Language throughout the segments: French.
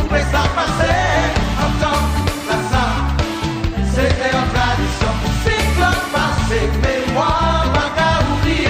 pouvez ça passer. En temps, la ça, c'était en tradition. Cyclone passé, mais moi, pas qu'à oublier.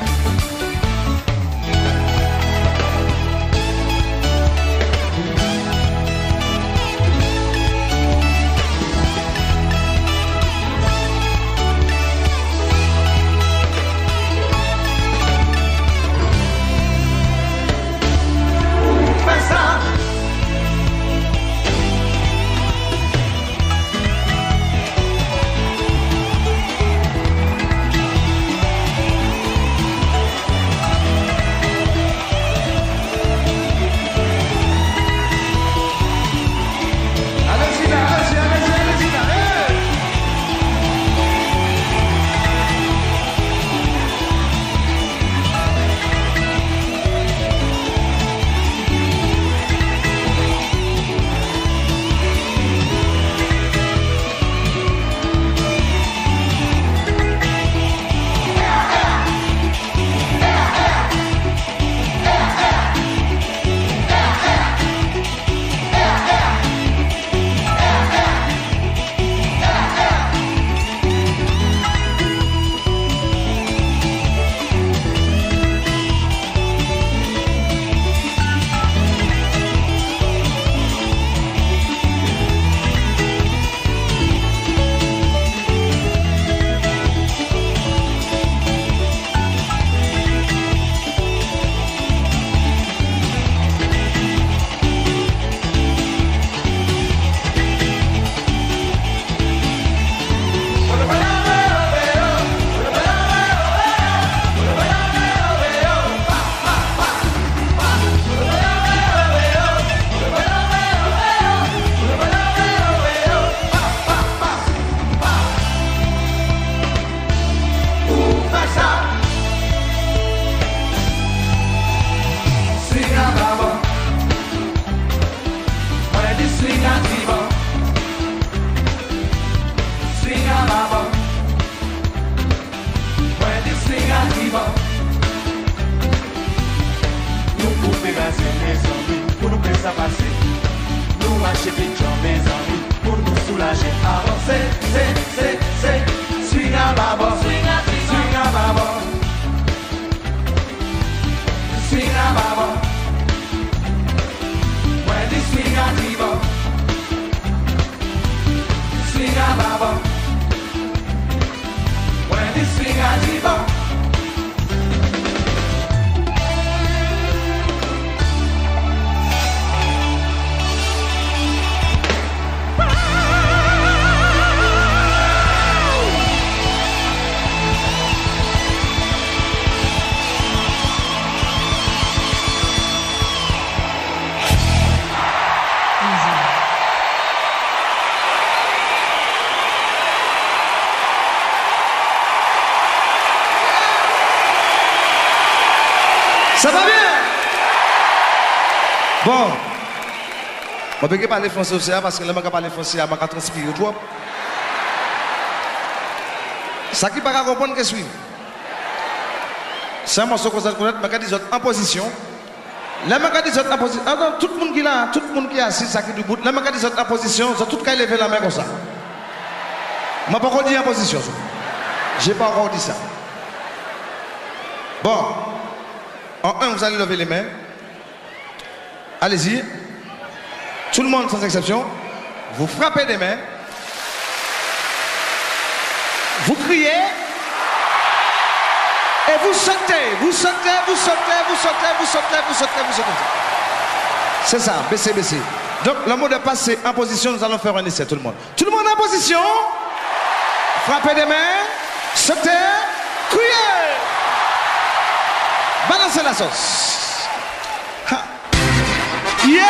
Ça va bien? Bon. Je ne peux pas parler français aussi parce que je ne peux pas parler français, je vais transpirer trop. Ça qui ne peut pas comprendre que je suis. C'est un morceau que je connais, je vais dire en position. Là, je vais dire en position. Attends, tout le monde qui est là, tout le monde qui est assis, ça qui est debout. Là, je vais dire en position, tout le monde qui levé la main comme ça. Je n'ai pas encore dit en position. Je n'ai pas encore dit ça. Bon. En un, vous allez lever les mains. Allez-y. Tout le monde sans exception. Vous frappez des mains. Vous criez. Et vous sautez. Vous sautez, vous sautez, vous sautez, vous sautez, vous sautez, vous sautez. C'est ça, baissez, baissez. Donc le mot de passe, c'est en position. Nous allons faire un essai, tout le monde. Tout le monde en position. Frappez des mains. Sautez. Criez. Balancez la sauce. Ha. Yeah!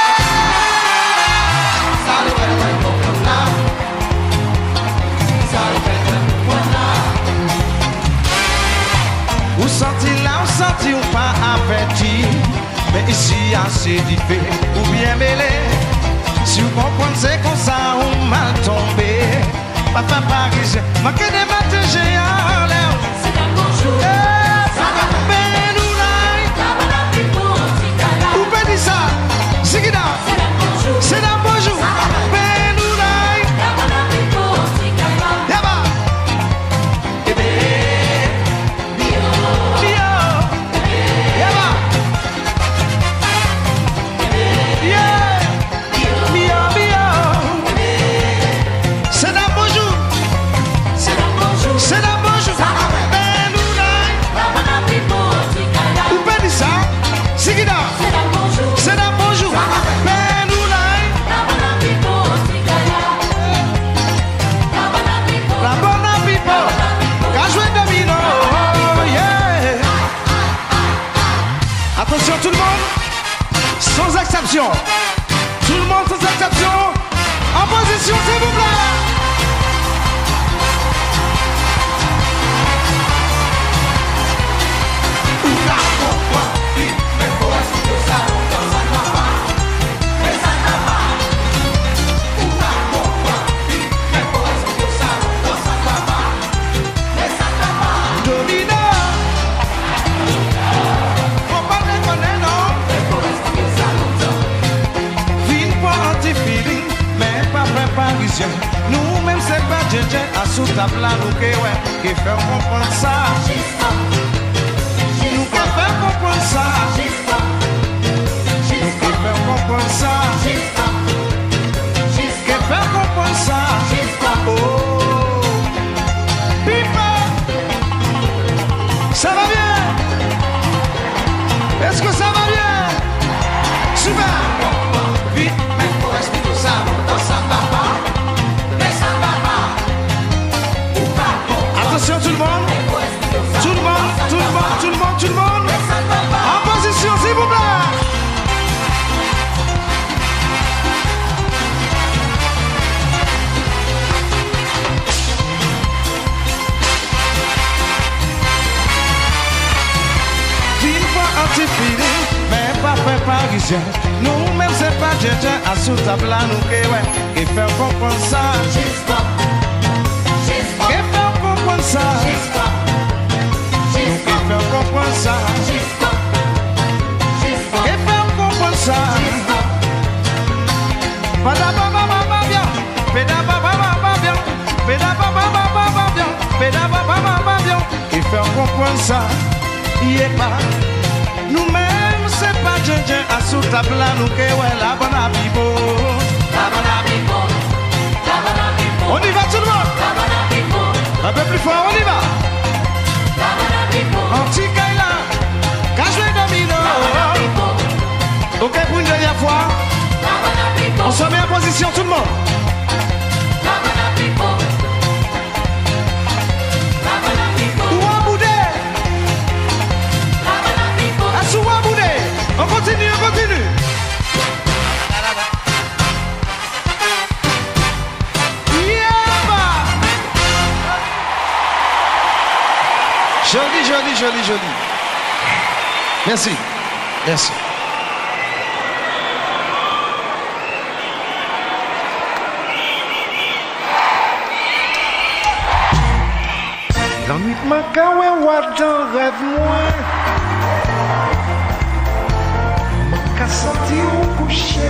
Vous sentez là, vous sentez ou pas averti. Mais ici, assez différent ou bien mêlé. Si vous comprenez, c'est comme ça ou mal tombé. Papa parisien, manquez des matins géants. C'est un bonjour. Ou pas dit ça, c'est qui là? position. Tout le monde sans exception. En position, s'il vous plaît. Nous-mêmes c'est pas Djedje à sous table là nous qui fait comprendre ça. Nous qui fait comprendre ça. Nous qui fait comprendre ça. Qui fait comprendre ça. Oh, Pipa, ça va bien? Est-ce que ça va bien? Super. Vite, mais faut expliquer ça, ça va pas. Attention tout le monde, tout le monde, tout le monde, tout le monde, tout le monde. En position s'il vous plaît. Ville pas anti-fini, mais pas fait parisien. Nous-mêmes c'est pas Djedje à sous table là nous qui fait comprendre ça. Ça. Nous qui fait comprendre ça. Qui fait comprendre ça. Pédababa bien, pédababa bien, pédababa bien, pédababa bien. Qui fait comprendre ça. Il est pas. Nous-mêmes c'est pas Djedje à sous table là nous qui la bonne abibo. La bonne abibo. La bonne abibo. On y va tout le monde. Un peu plus fort, on y va. Anti-Kaila, Kajwe Domino. Ok, pour une dernière fois. On se met en position, tout le monde. Ouaboudé. Assou Ouaboudé. On continue, on continue. Joli, joli, joli, joli. Merci. Merci. L'ennui de ma gaoué, j'en rêve moins. Mon cas senti au coucher,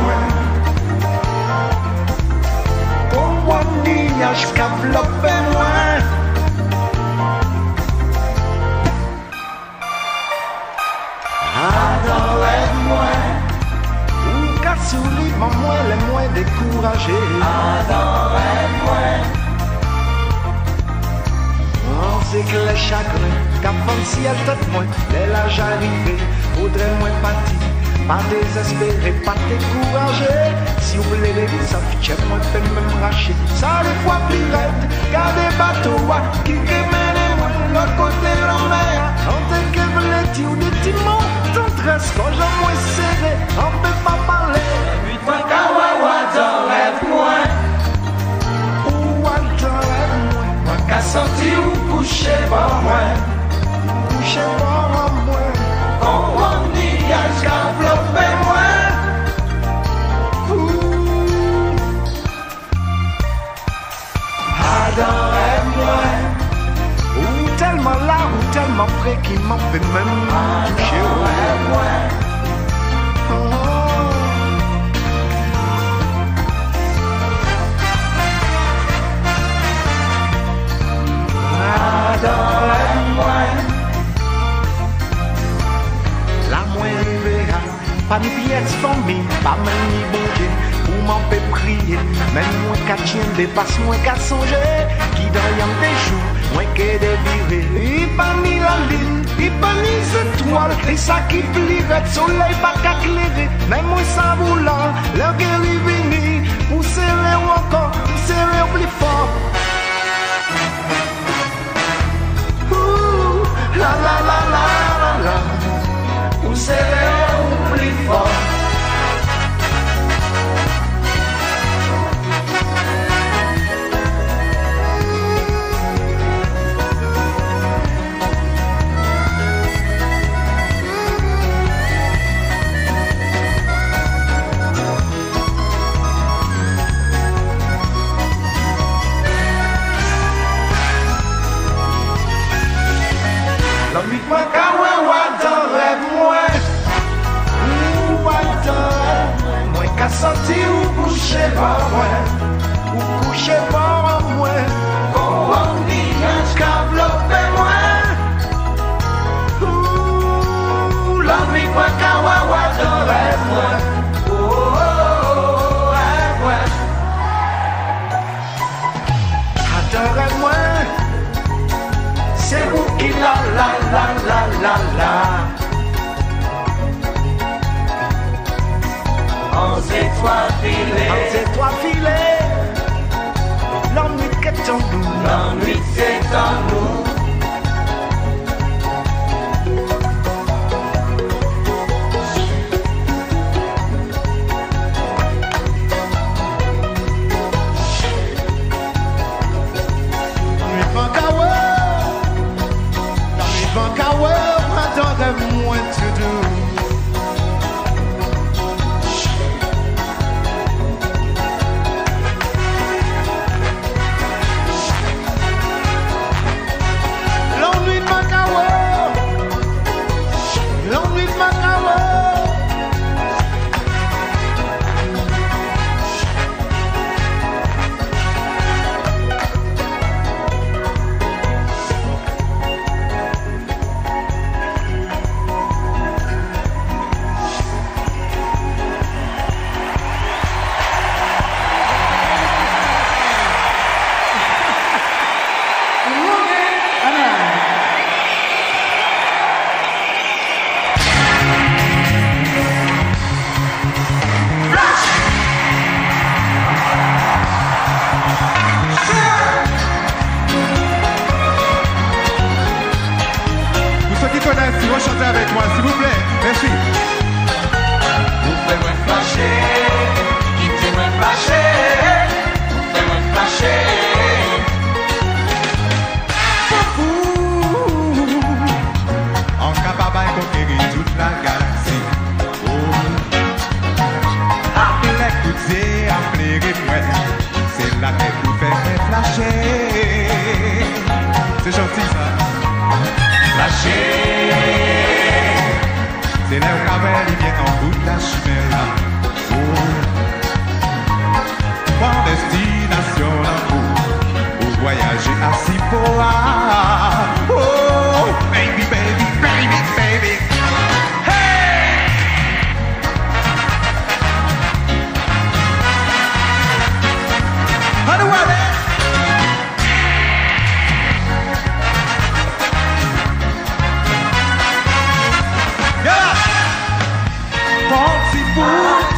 pour moi, je développe moins. Adore-moi, ou qu'à sourire, moi les moins découragé. Adore-moi, on sait que les chagrins, qu'à si elle tête moins, dès l'âge arrivé, faudrait moins partir, pas désespérer, pas décourager. Si vous voulez les ça fait moins fait même racher. Ça les fois plus raide, gardez bateau, qui remène l'autre côté de la mer. On te que vous les ou des timons. Reste quand j'ai moins serré, on peut pas parler. Putain, kawawa, t'en rêves moins. Ou t'en rêves moins. Moi, qu'à sortir ou coucher par moi. Coucher par moi. On dit, y'a qu'à flopper moi. Adore moi. Ou tellement là, ou tellement près qu'il m'en fait même coucher moi. Adore-moi. La moins rêvée, pas ni pièce famille, pas même ni bon Dieu, pour m'en fait prier, même moins qu'à tiendre, dépasse moins qu'à songer, qui dans y'en des jours, moins qu'à dévirer. Il pas ni la lune, il pas ni les étoiles, et ça qui plierait, le soleil pas qu'à éclairer, même moins sans vouloir, l'heure qu'elle est venue, pour serrer encore, pour serrer plus fort. La la la la la la, Où c'est plus fort. Qu'a senti ou coucher par moi, ou coucher par moi. Oh, on dit qu'enveloppé moi. L'envie quoi kawawa dans rêve moi. Oh, oh, oh, rêve moi. Adore-moi, c'est vous qui la. On s'étoile filé, l'ennui qu'est en nous, l'ennui c'est en nous. What to do? L'ennui de Macao, l'ennui de Macao. Si vous chantez avec moi, s'il vous plaît, merci. Vous faites-moi fâcher, quittez-moi fâcher, vous faites-moi fâcher. En capable de conquérir toute la galaxie. L'écouter, appelez-moi, c'est la tête qui vous fait flasher. C'est gentil ça. Fâcher. C'est là où Cavel vient en bout de la chimère. Pour destination l'amour, pour voyager à Cipoa. Oh, baby, baby, baby, baby. Hey! Honey, Party fool.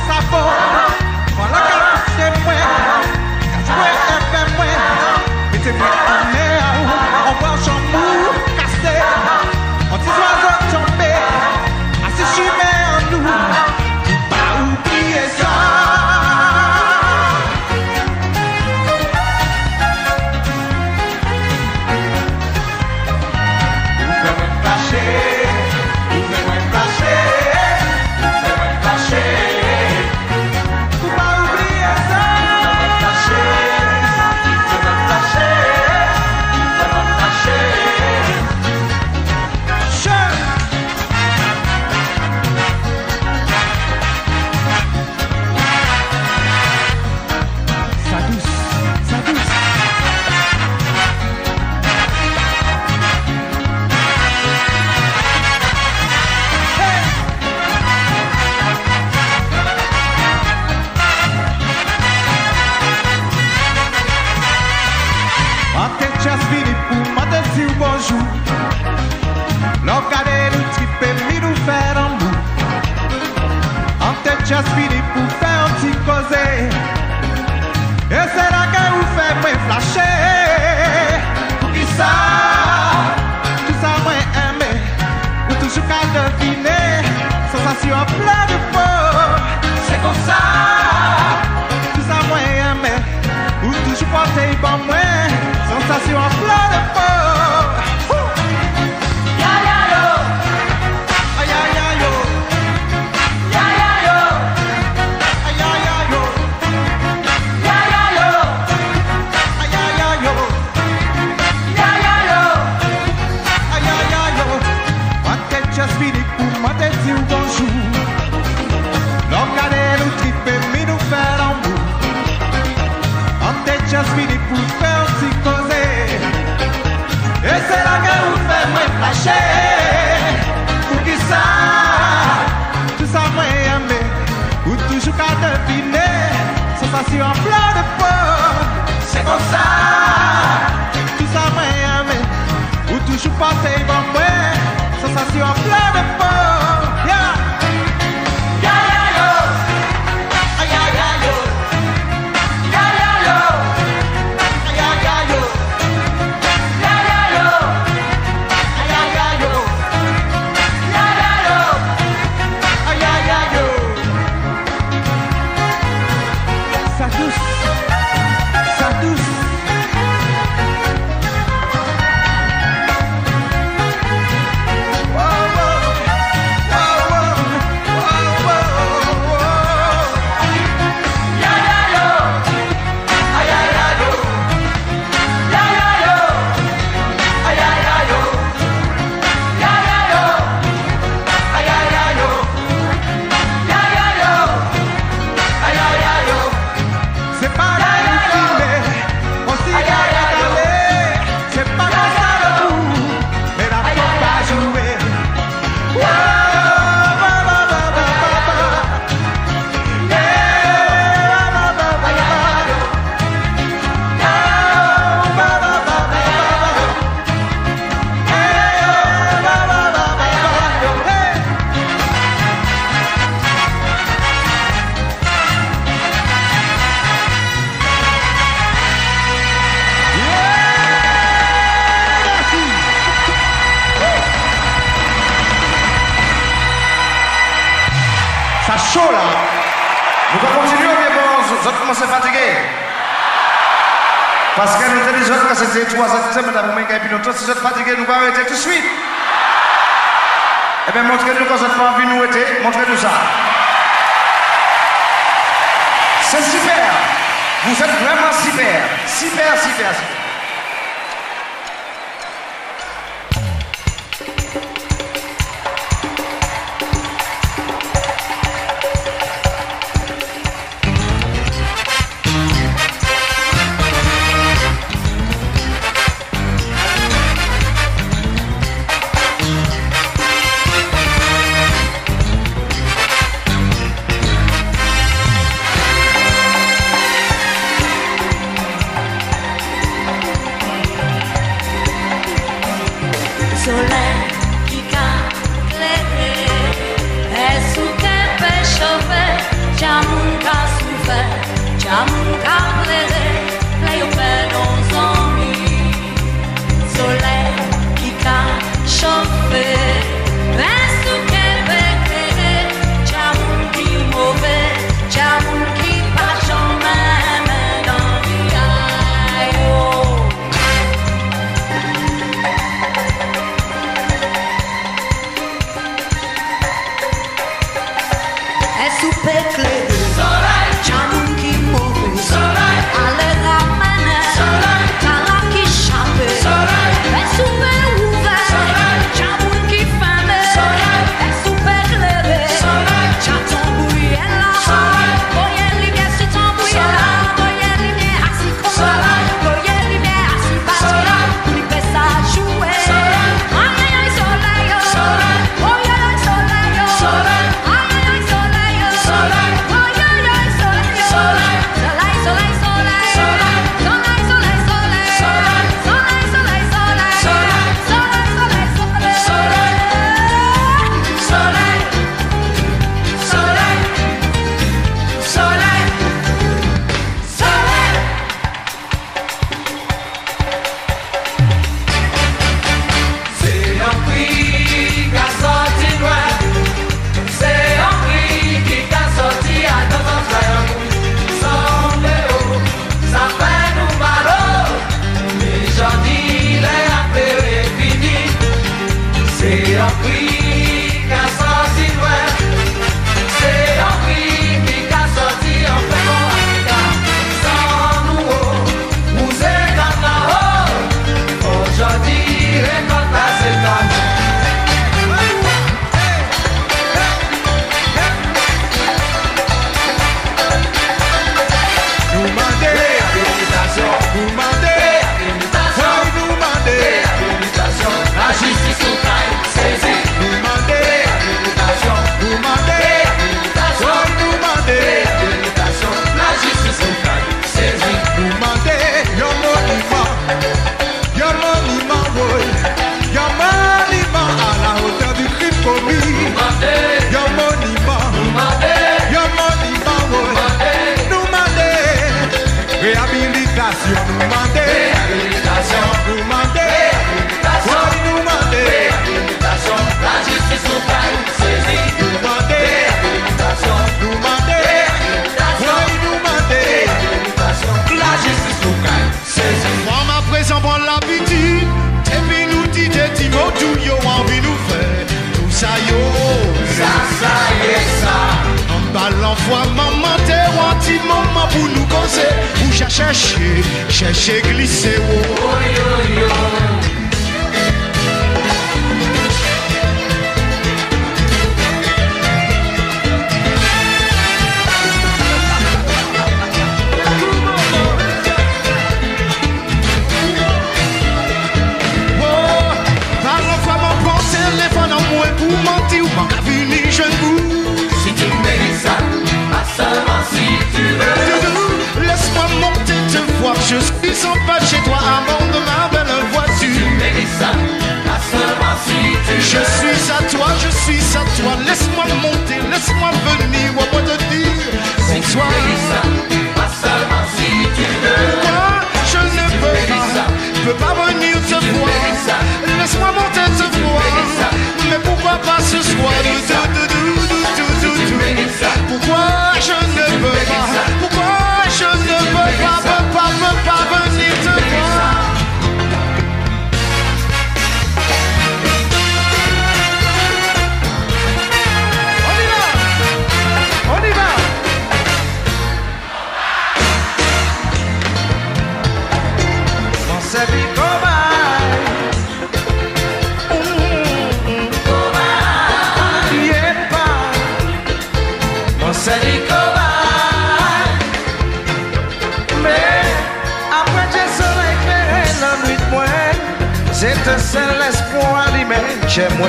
refiné, sensation plein de feu. C'est comme ça. Tout ça m'a aimé, ou toujours passé bon moi. Sensation plein de feu. Yeah. Ya ya yo, ay ya ya yo, ya ya yo, ay ya ya yo, ya ya yo, ay ya ya yo, ya ya yo, ay ya ya yo. Ça douce, ça douce. Chaud là. Nous allons continuer, mais bon, vous commencez à fatiguer. Parce que nous avons des autres, c'était 3 semaines avant moi, et puis nous, si vous êtes fatigués, nous allons arrêter tout de suite. Eh bien, montrez-nous quand vous n'avez pas envie de nous aider, montrez-nous ça. C'est super. Vous êtes vraiment super. Super, super, super. Soleil qui a éclairé, et sous tes pêches chauffées, j'amour qu'a souffert, j'amour qu'a plairé, play au père dans son lit. Soleil qui a chauffé, et sous tes pêches éclairé, j'amour qui mauvais, j'amour qui pas jamais mais dans vie. Super clé, j'amour qui mauvais, allez ramener, t'as la qui chape, mais super ouvert, j'amour qui petit moment pour nous causer. Ou j'ai cherché, glisser. Pour mentir ou pas venir jeune vous. Si tu mérites ça, pas seulement si tu veux. Laisse-moi monter te voir, je suis en pas chez toi à bord de ma belle voiture. Si tu mérites ça, pas seulement si tu veux. Je suis à toi, laisse-moi monter, laisse-moi venir, ou moi te dire si tu mérites ça, pas seulement si tu veux. Pourquoi je ne peux pas venir te voir. Laisse-moi monter te voir. Mais pourquoi pas ce soir? Pourquoi je ne peux pas? Pourquoi je ne peux pas venir te voir? On y va! Mon service c'est du cobaye. Mais après que le soleil éclairé la nuit de moi, c'est un seul espoir d'y chez moi.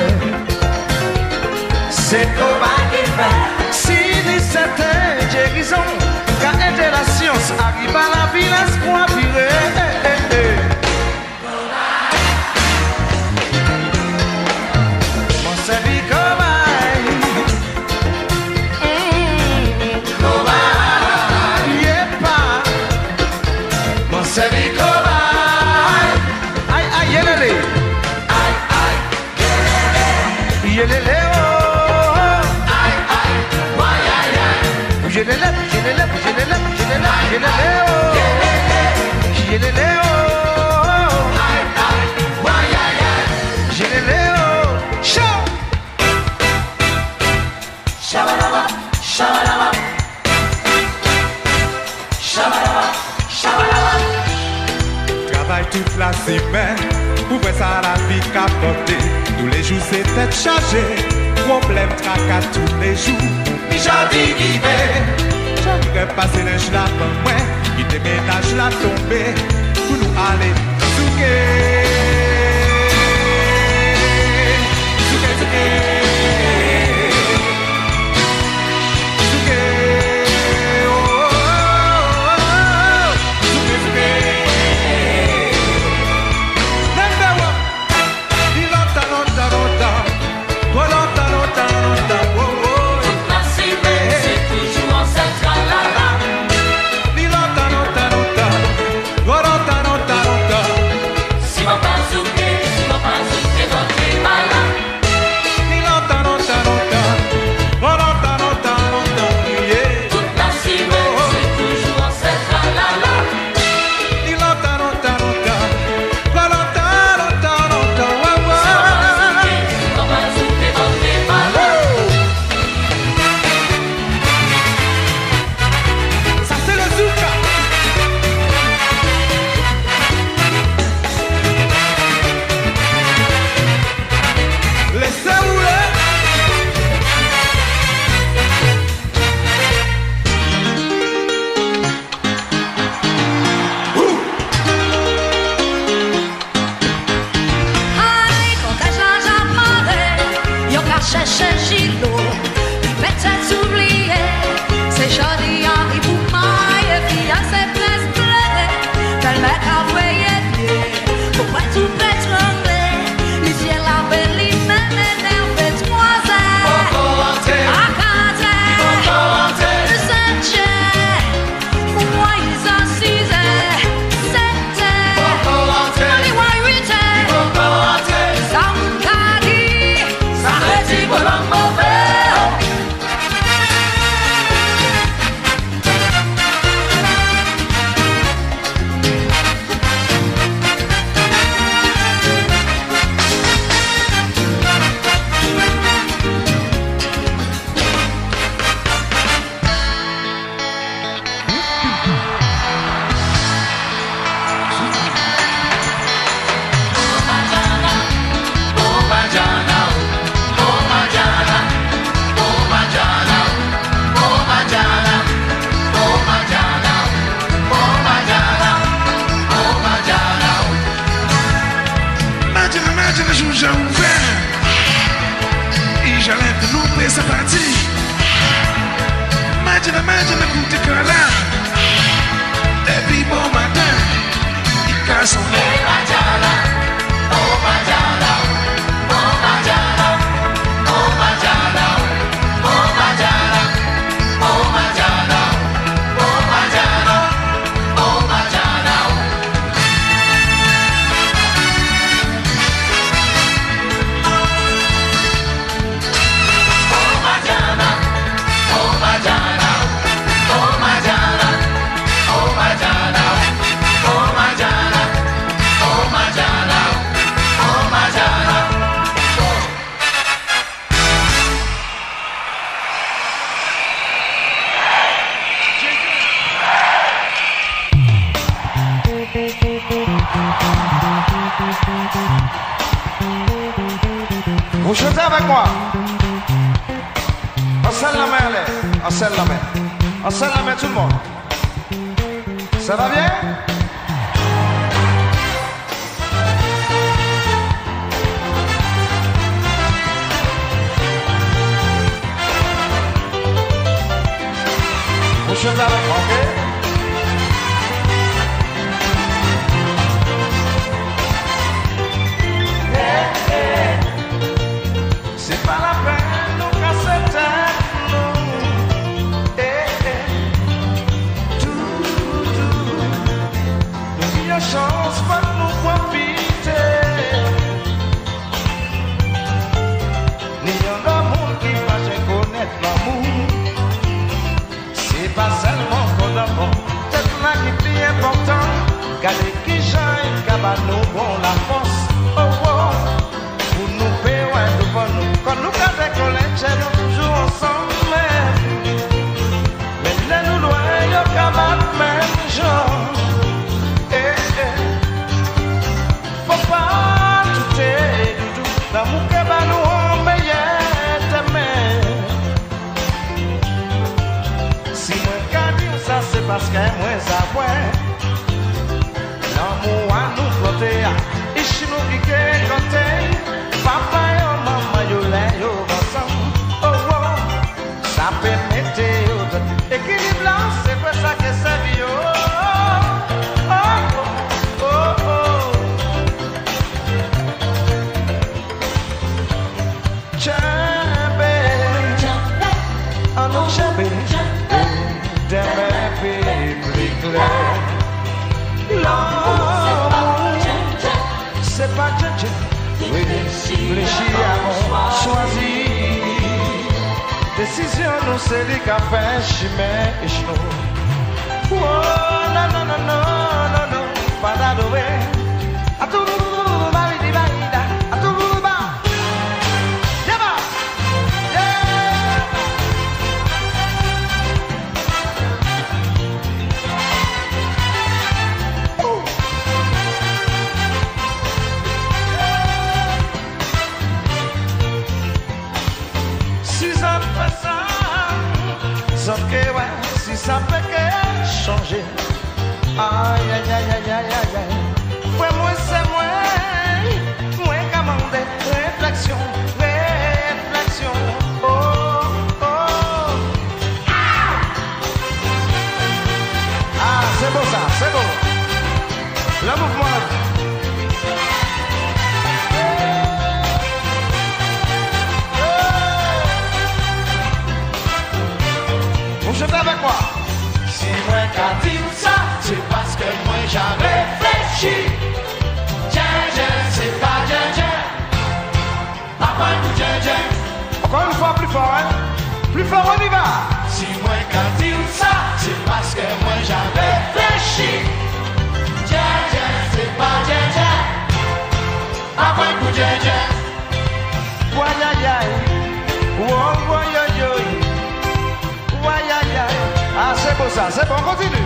C'est cobaye qui fait si certaines guérisons, car aider la science arrive à la vie, l'espoir viré. Mon service c'est du cobaye. Aïe, aïe, yélélé. Aïe, aïe, yélélé, oh. Aïe, aïe, aïe, aïe, aïe. Yélélé, yélélé, yélélé, yélélé, oh. Yélélé, oh. Aïe, aïe, aïe, aïe, aïe. Yélélé, oh. Chaud. Shabalaba, shabalaba. Shabalaba, shabalaba. Travaille toute la semaine, pour voir ça la vie capoter. Tous les jours c'est tête chargée, problème tracas tous les jours. Déjà dit qui fait, j'aimerais passer l'âge là pour moi, qui déménage là tomber, pour nous aller souquer. Souquer, souquer. c'est toujours en central là-bas. Nilota, nota, nota, nota. Vous chantez avec moi. On scelle la main, allez. On scelle la main. On scelle la main, tout le monde. Ça va bien? Vous chantez avec moi, ok? C'est pas la peine, nous casser tête, nous. Nous y a chance, pas de nous profiter. Ni un monde qui va se connaître l'amour. C'est pas seulement qu'on a bon, c'est là qui est plus important. Gardez qui j'aille, cabane nous bon la force. Oh, oh. Pour nous payer, ouais, tout pour nous. Quand nous casons qu'on les tient, nous toujours ensemble. Mais les nous loin, y'a cabane même genre. Faut pas tout est doudou. L'amour que va nous en meilleur demain. Si moi qu'à dire ça, c'est parce que moi ça ouais. L'amour à nous flotter. Ici nous qui côté. Papa et maman yo les yo ensemble. Oh oh. Ça permet d'équilibre là, c'est pour ça que c'est bio. Oh oh oh oh. Jambe, oh non jambe, demain plus clair. L'amour, c'est pas tchatcha, réfléchir à choisir. Décision nous c'est les cafés chimères et chinois. Oh non non non non non non, pas d'adoué. À tout le monde, valide valide, à tout le monde. Sauf que ouais, si ça peut que changer. Aïe aïe aïe aïe aïe aïe aïe. Ouais moi c'est moi commander. Réflexion, réflexion. Oh oh. Ah c'est beau ça, c'est beau. Le mouvement. Vous chantez avec moi. Si moi qu'à dire ça, c'est parce que moi j'ai réfléchi. Djen, c'est pas djen. Papa pour djen. Encore une fois, plus fort, hein? Plus fort, on y va. Si moi qu'à dire ça, c'est parce que moi j'ai réfléchi. Djen, c'est pas djen. Papa pour djen. Ouayayaï. Ouayayaï. Ouayayaï. Ah, c'est beau ça, c'est bon, continue.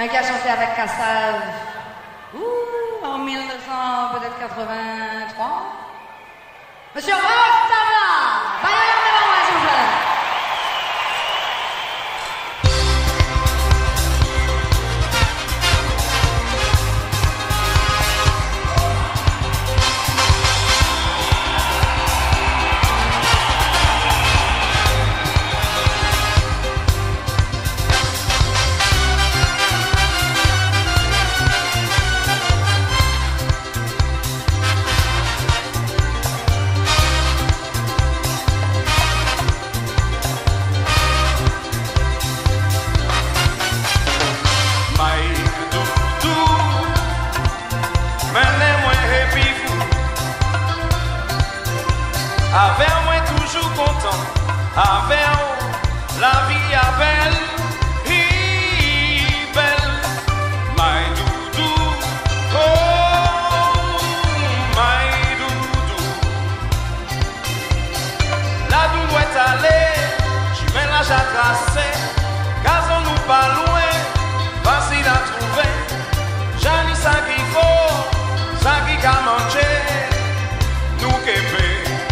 Un qui a chanté avec Cassav en 1900, peut-être 83. Monsieur Rostara, baillez devant moi, s'il vous plaît. Avec moi toujours content, avec la vie est belle, belle, my doudou, oh, my doudou. La doudou est allée, j'y mets la tracé, gazon nous pas loin, facile à trouver, j'en ai ça qu'il faut, ça qui a mangé, nous qu'épée.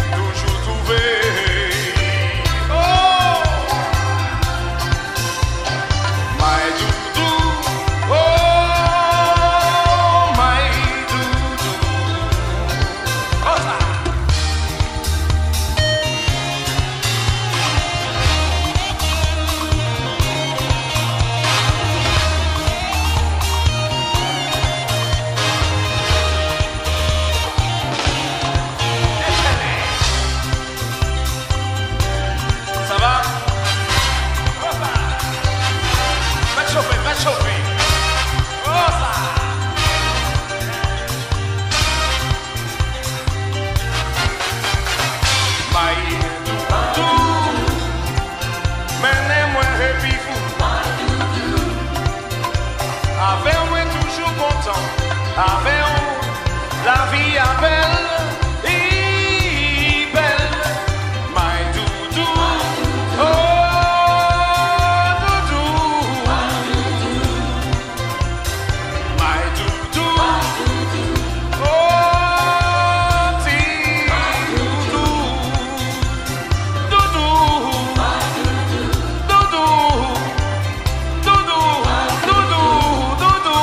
Avec la vie est belle, belle, my doudou, oh doudou, my doudou, oh ti doudou, doudou, doudou, doudou, doudou, doudou.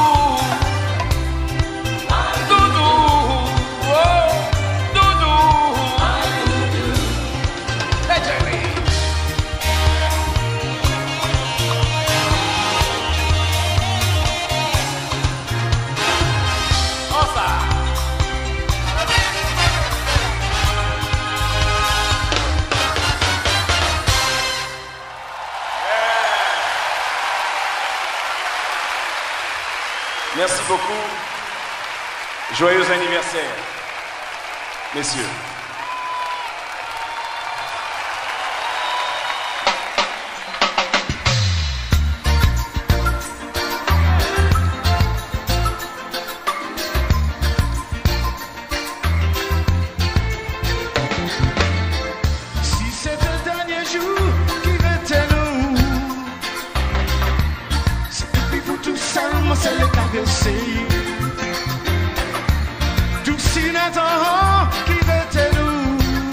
Merci beaucoup. Joyeux anniversaire, messieurs. Si c'est le dernier jour qui était nous, c'est depuis vous tout seulement, c'est le caresser. Qui était nous,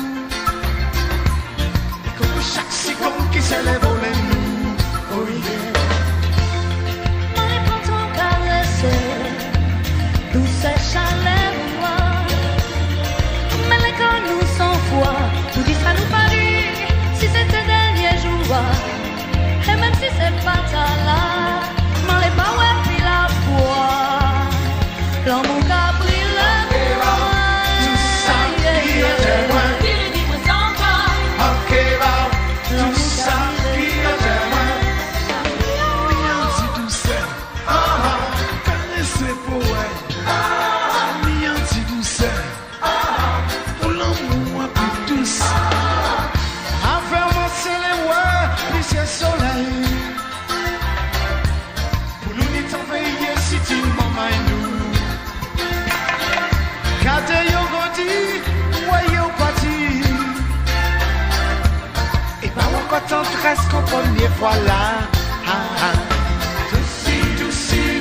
et comme chaque seconde qui s'élève au nous, oh yeah. Moi les prends ton caresser, douce chaleur moi. Mais les gars nous sans foi, nous disent à nous paris, si c'était le dernier jour. Et même si c'est pas ta là, moi les pas ouais puis la foi. L'amour qu'a pris le Presque en première fois là. Douci, douci,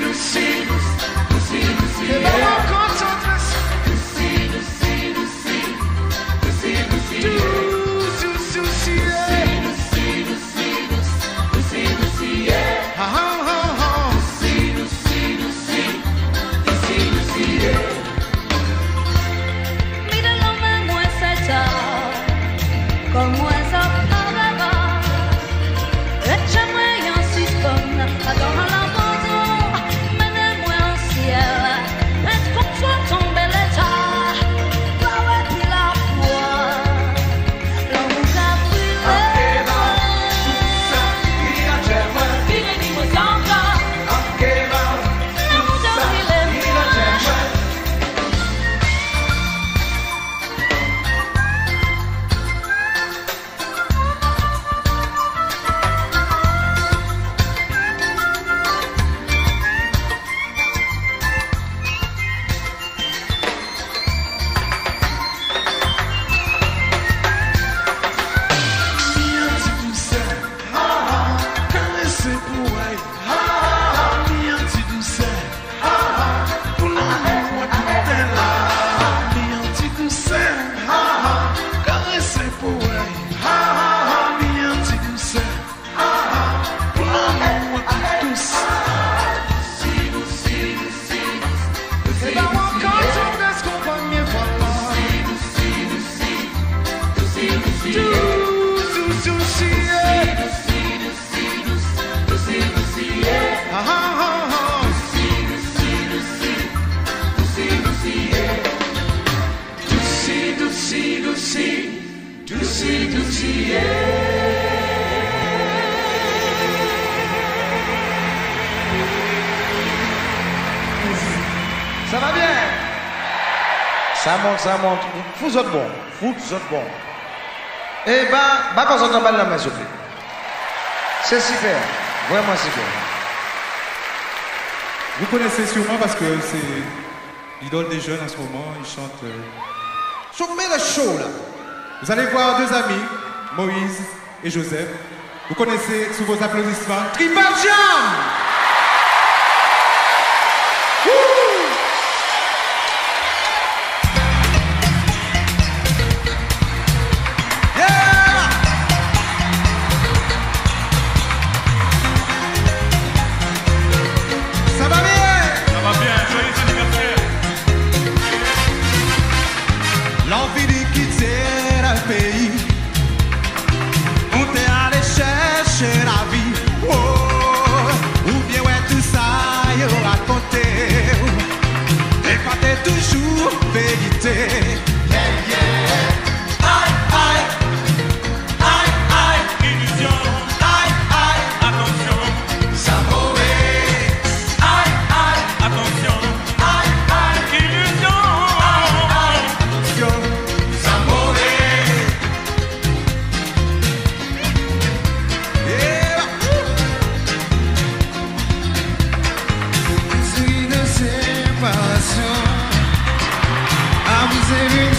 Ça va bien? Ça monte, ça monte. Vous êtes bon. Vous êtes bon. Eh ben, pas qu'on s'entend mal la main, s'il vous plaît. C'est super. Vraiment super. Vous connaissez sûrement parce que c'est l'idole des jeunes en ce moment. Ils chantent. Je mets le show là. Vous allez voir deux amis, Moïse et Joseph. Vous connaissez sous vos applaudissements Tribal Jam! L'envie de quitter le pays, on t'est allé chercher la vie, oh, ou bien ouais tout ça y raconté, et pas t'es toujours vérité. Yeah, yeah. Aïe, aïe, aïe, aïe, illusion, aïe, aïe, attention, ça mauvais, aïe, aïe, attention, aïe, aïe, illusion, aïe, aïe, ça mauvais. Yeah. Série de séparation, à vous éliminer.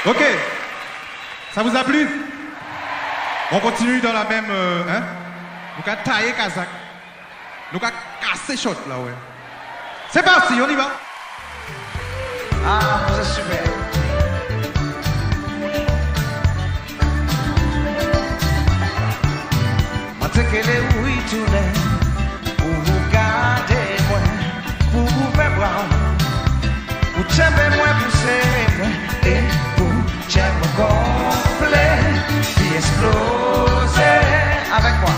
Ok. Ça vous a plu? On continue dans la même... hein? Nous avons taillé Kazakh. Nous avons cassé shot là, ouais. C'est parti, on y va. Ah, vous êtes super. Matekele oui tourner pour vous garder moi, pour vous faire voir, pour tchember moi, pour serrer moi, et pour tchember complet, puis exploser avec moi.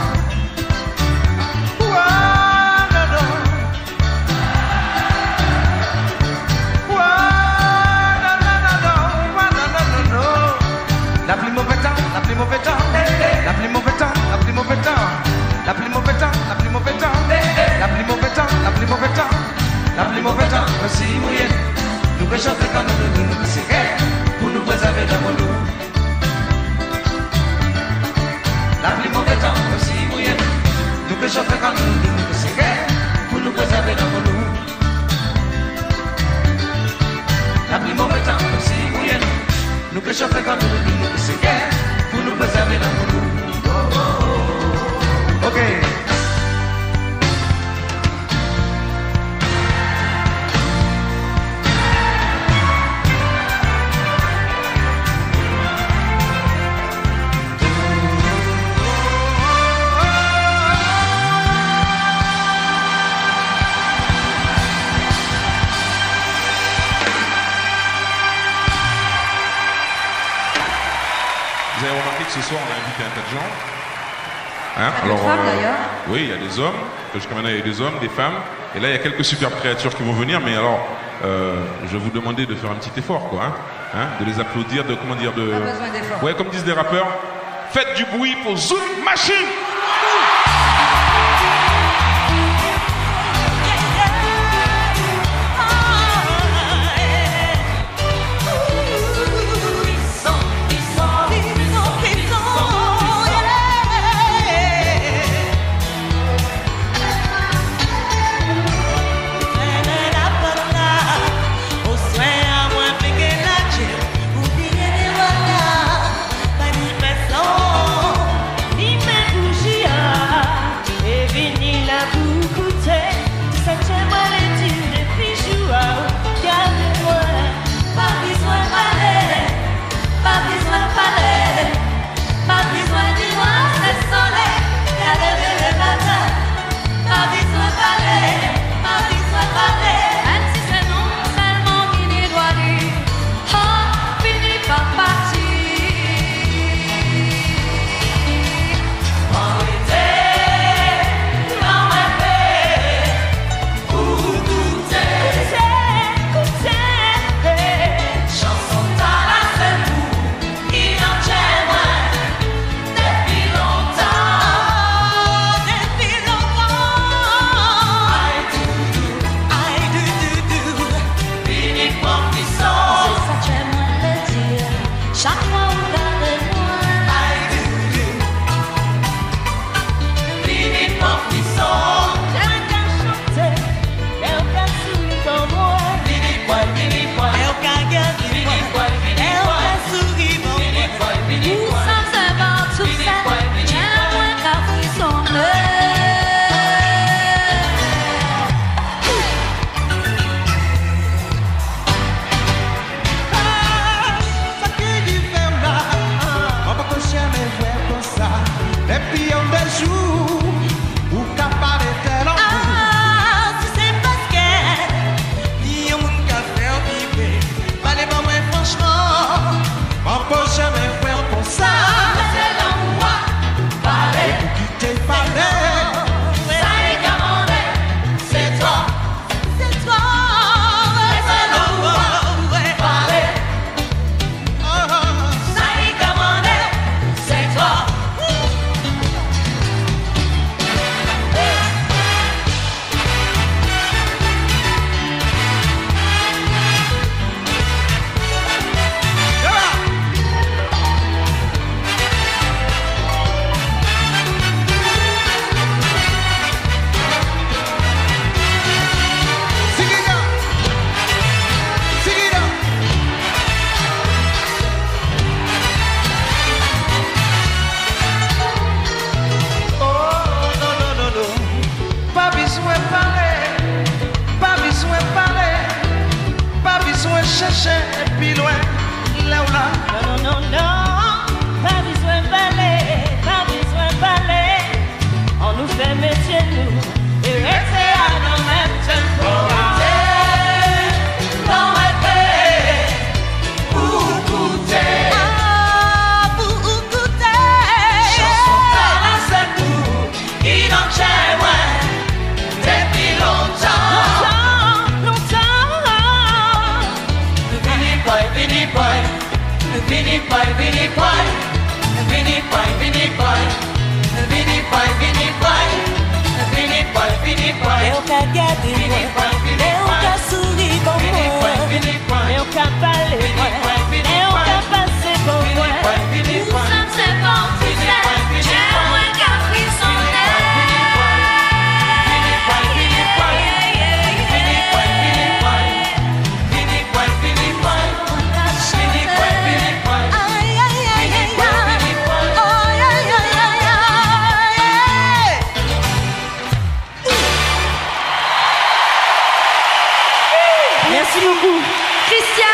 La plus mauvais temps, la plus mauvais temps, la plus mauvais temps, la plus mauvais temps, la plus mauvais temps, la plus mauvais temps, la plus mauvais temps, la plus mauvais temps, la plus mauvais temps, aussi mouillé. Nous que chanter quand nous serrer pour nous préserver dans mon loup. La plus mauvais temps, aussi mouillé. Nous que chanter quand nous serrer pour nous préserver dans mon loup. La plus mauvais temps, aussi mouillé. Nous que chanter quand nous serrer pour nous préserver dans mon loup. Ok. Vous avez remarqué que ce soir, on a invité un tas de gens. Hein? Il y a des femmes, d'ailleurs. Oui, il y a des hommes. Jusqu'à maintenant, il y a des hommes, des femmes. Et là, il y a quelques superbes créatures qui vont venir. Mais alors, je vais vous demander de faire un petit effort, quoi. Hein? De les applaudir, de comment dire, de. Pas besoin d'effort. Ouais, comme disent les rappeurs, faites du bruit pour Zoom Machine. Ni me touche et puis loin, là ou là. Non, non, non, non, pas besoin de balai, pas besoin de balai. On nous fait métier, nous, et rester à nos mêmes tempos. Vinny boy, Vinny boy, Vinny boy, Vinny boy, Vinny boy, Vinny boy, Vinny boy, Vinny boy. Eu quero eu quero sorrir com moi, eu quero falar, eu quero passer com moi. Nous sommes ces portes, j'ai moins qu'à frissonner. Merci beaucoup. Christian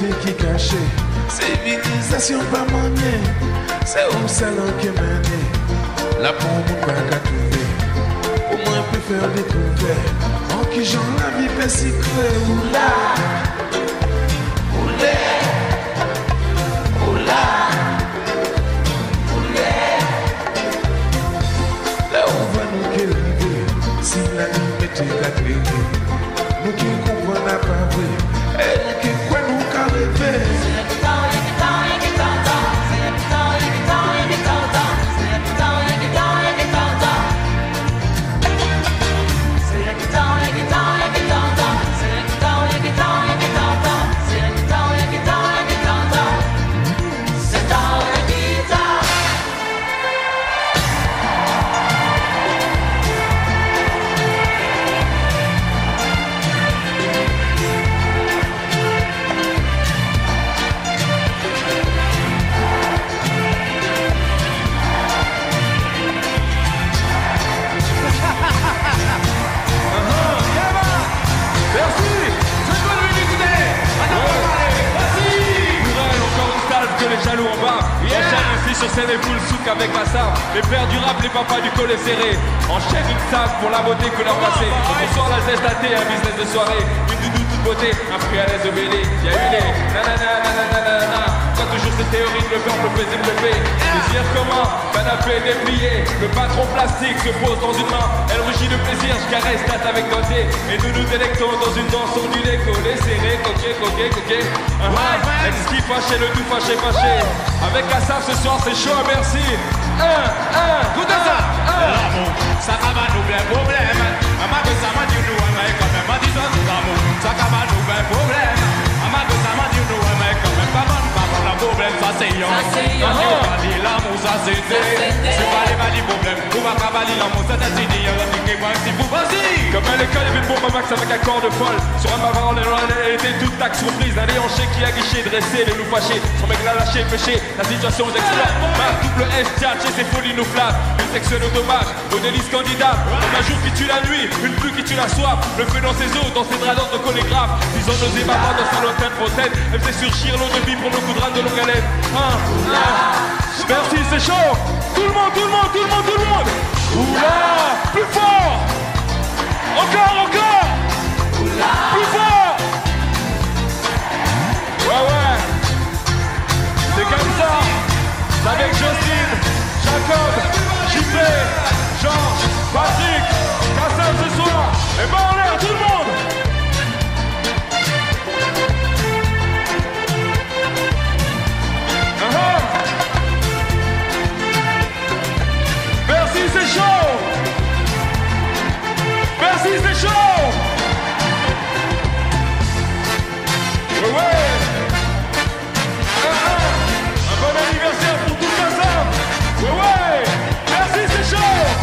vérité qui est cachée. Civilisation pas maniée, c'est au salon qui est mené. La pompe pas qu'à trouver, au moins peut faire découvrir. En qui j'en la vie fait si creux, oula, oulé, oula, oulé. Là on va nous qu'élever, si la nuit était la clé. Nous qui comprenons pas vrai, et qui quoi nous qu'à rêver. Jaloux en bas, il enchaîne ici sur scène et full souk avec ma star. Les pères du rap, les papas du collet serré. Enchaîne une sable pour la beauté couleur passée. Bonsoir la zeste à thé, un business de soirée. Une doudou toute beauté, un fruit à l'aise de mêlée. Y'a eu les nanana nanana. Quand toujours cette théorie de le faire, le plaisir de le fait. Désir commun, canapé déplié. Le patron plastique se pose dans une main. Elle rugit de plaisir, je caresse, tâte avec doigté. Et nous nous délectons dans une danse ondulée. Collé, serré, coquet, coquet, coquet. Ex-qui fâché, le tout fâché, fâché. Avec Assaf ce soir c'est chaud, merci. Goûtez ça. L'amour, ça va nous faire problème. Maman que ça m'a dit nous aimer quand même. M'a dit ça nous l'amour, ça va nous faire problème. Maman que ça m'a dit nous aimer quand même. Pas bon, le problème ça c'est yon. Quand tu vas dire l'amour ça c'est c'est pas les problèmes. Ou va cavaler l'amour ça c'est dit. On va dire que si vous vas-y. Comme à l'école, il y avait une bombe à max avec un corps de folle. Sur un bavard, elle était toute taxe surprise. Un déhanché qui a guiché, dressé, les loups fâchés. Son mec l'a lâché, péché, la situation d'exploit. Ma double S, tchatché, ses folies nous flattent. Une sexuelle au dommage, au délice candidat. Comme un jour qui tue la nuit, une pluie qui tue la soif. Le feu dans ses os, dans ses draps d'ordre de chorégraphe. Ils ont osé maman dans sa lointaine fontaine. Elle faisait surgir l'eau de vie pour le coup de râne de longue haleine. Merci, c'est chaud. Tout le monde, tout le monde, tout le monde, tout le monde. Oula, plus fort. Encore, encore. Plus fort. Ouais. C'est comme ça. C'est avec Jocelyne, Jacob, JP, Georges, Patrick, Kassim ce soir. Et ben en l'air tout le monde. Merci, c'est chaud. Merci, c'est chaud. Ouais. Un bon anniversaire pour tout le monde. Ouais. Merci, c'est chaud.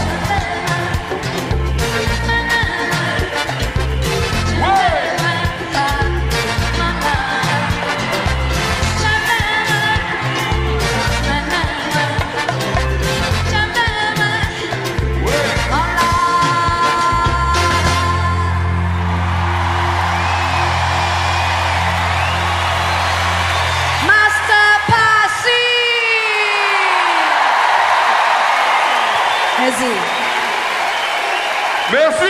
Merci.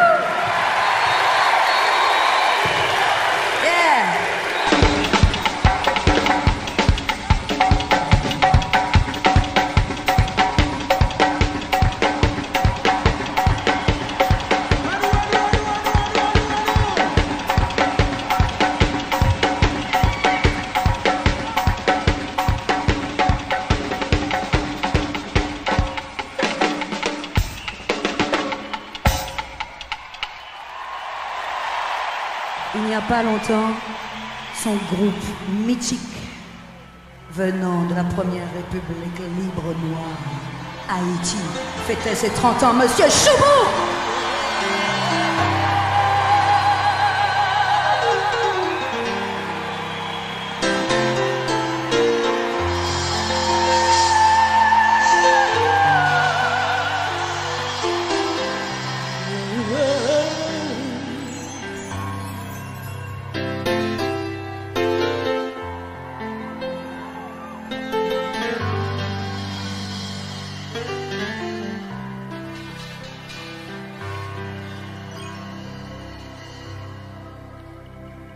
Il n'y a pas longtemps, son groupe mythique, venant de la première république libre noire, Haïti, fêtait ses 30 ans. Monsieur Choubou!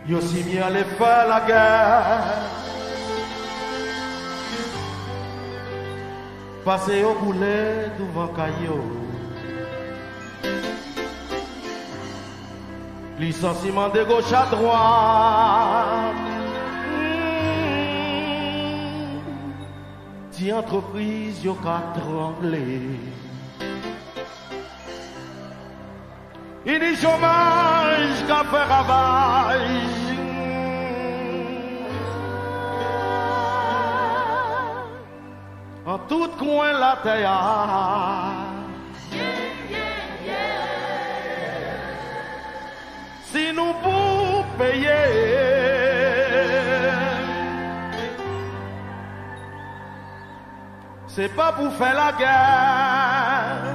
Yo si mi allé faire la guerre. Passer au boulet devant caillou. Licenciement de gauche à droite. Si entreprise yo ka tremblé. Il dit chômage qu'a fait ravage. En tout coin la terre. Si nous pour payer, c'est pas pour faire la guerre.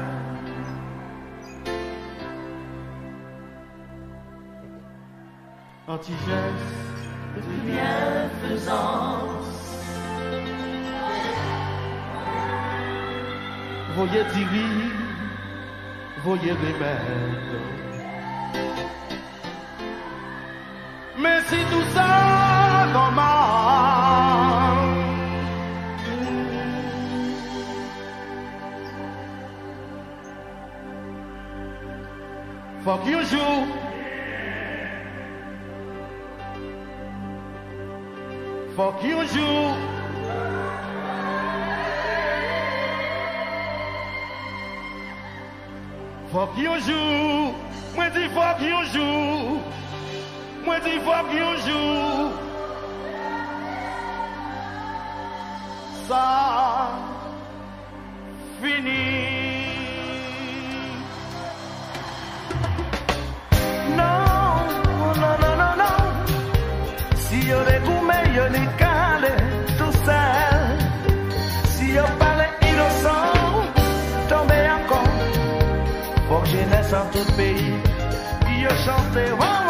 Antigeste de bienfaisance. Voyez Thierry, voyez remède. Mais si tout ça normal, fuck you joue. Fuck you joue. Fuck you joue. Moi dis fuck you joue. Moi dis fuck you joue. Ça fini. Non, non, non, non, non. Si yo découvre, yo n'y calé tout seul. Si yo parle innocent, tombé encore. Faut que jeunesse en tout pays, yo chante. Oh, oh.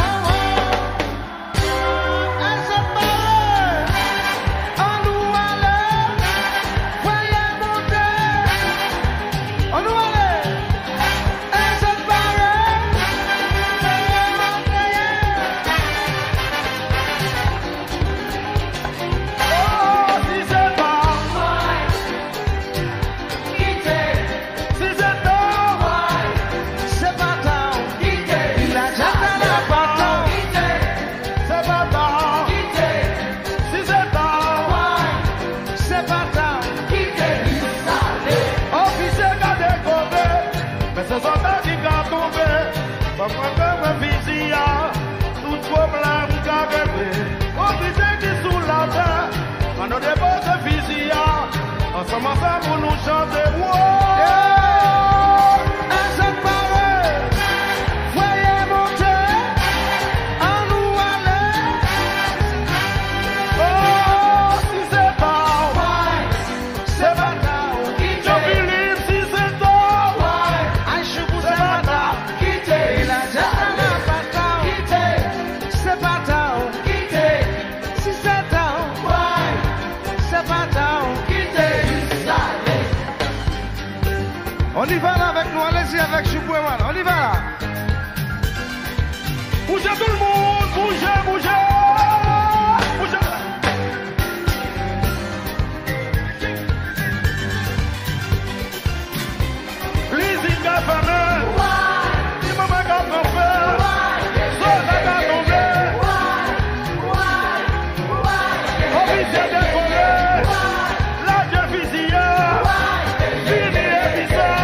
Ensemble pour nous chanter, un seul pareil, voyez monter, en nous aller. Oh, si c'est pas, c'est pas tard. Je believe si c'est tard, c'est pas tard. Il a déjà pas tard, c'est pas tard. Si c'est tard, c'est pas tard. On y va là avec nous, allez-y avec Choupouéman, on y va là. Bougez tout le monde, bougez, bougez, bougez. Lizzie Gaffaner, Maman Gaffaner, Sosa Gaffaner, Officier décoré, la Jeffisière, Fini et Bissau.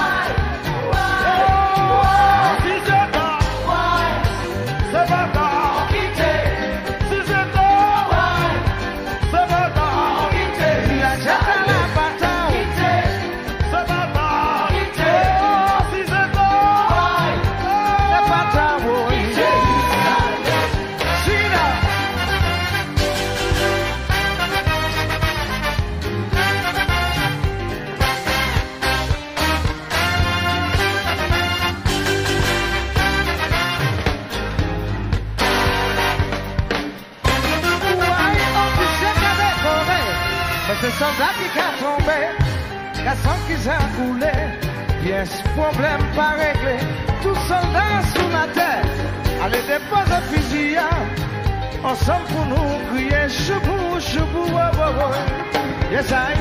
C'est soldat qui a tombé, garçon qui s'est coulé, bien ce problème pas réglé. Tout soldat sous la terre, allez déposer fusil, ensemble pour nous crier choubou, choubou, oh, oh, oh. Yes, I.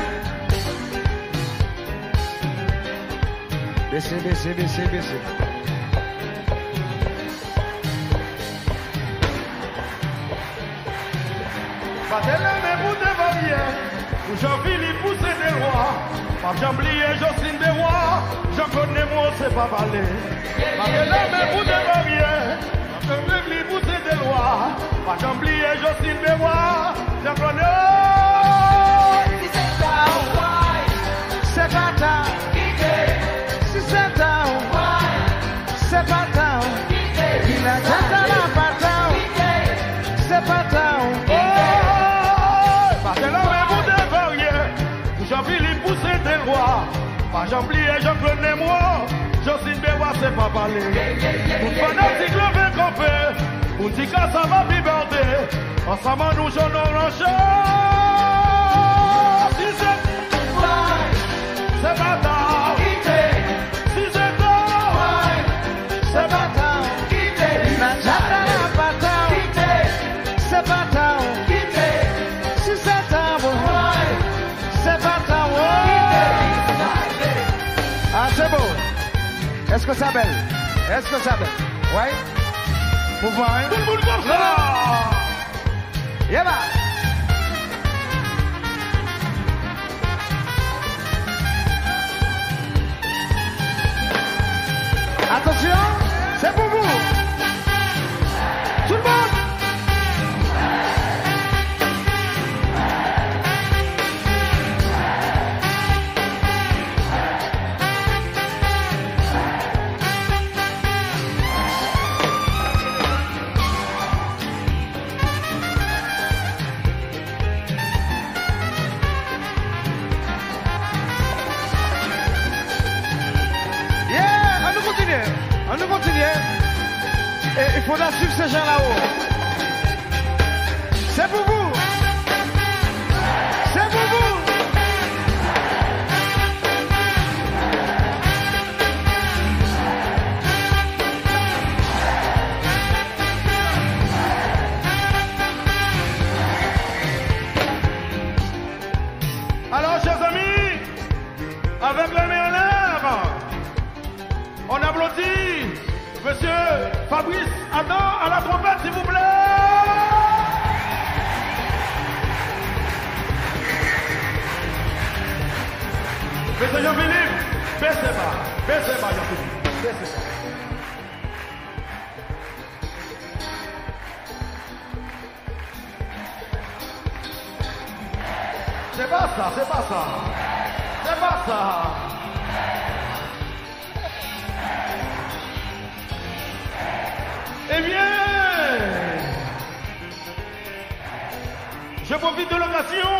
Baissez, baissez, baissez, baissez. Patelin, vous devant bien, pour Jean-Philippe pousser des rois, par Jean-Blier, Jocelyne des rois, Jean-Claude Nemo, c'est pas parler. Patelin, vous devant bien, Jean-Philippe pousser des rois, par Jean-Blier, Jocelyne des rois, Jean-Claude Nemo. C'est pas tard, si c'est tard, c'est pas tard, il a pas tard, c'est pas tard. Jean-Philippe poussé des rois, pas Jean-Blier, Jean-Claude Nemo, Jocelyne Bérois, c'est pas parler. Pour fanatique levé campé, pour dire que ça va biberder, ensemble nous j'en ranché. Si c'est pas tard, si c'est tard, c'est pas tard, c'est pas tard, si c'est tard, c'est pas tard. Ah, c'est beau. Est-ce que ça belle? Est-ce que ça belle? Oui? Vous voyez? Tout le monde comme ça! Yeah, bah. Attention, c'est pour vous. Tout le monde. On nous continue. Et il faudra suivre ces gens là-haut. C'est pour vous. C'est pour vous. Alors, chers amis, avec les mains en l'air, on applaudit Monsieur Fabrice Adam à la trompette, s'il vous plaît. Monsieur Jean-Philippe, baissez pas, Jean-Philippe, baissez pas. C'est pas ça, c'est pas ça. C'est pas ça. Eh bien, je profite de l'occasion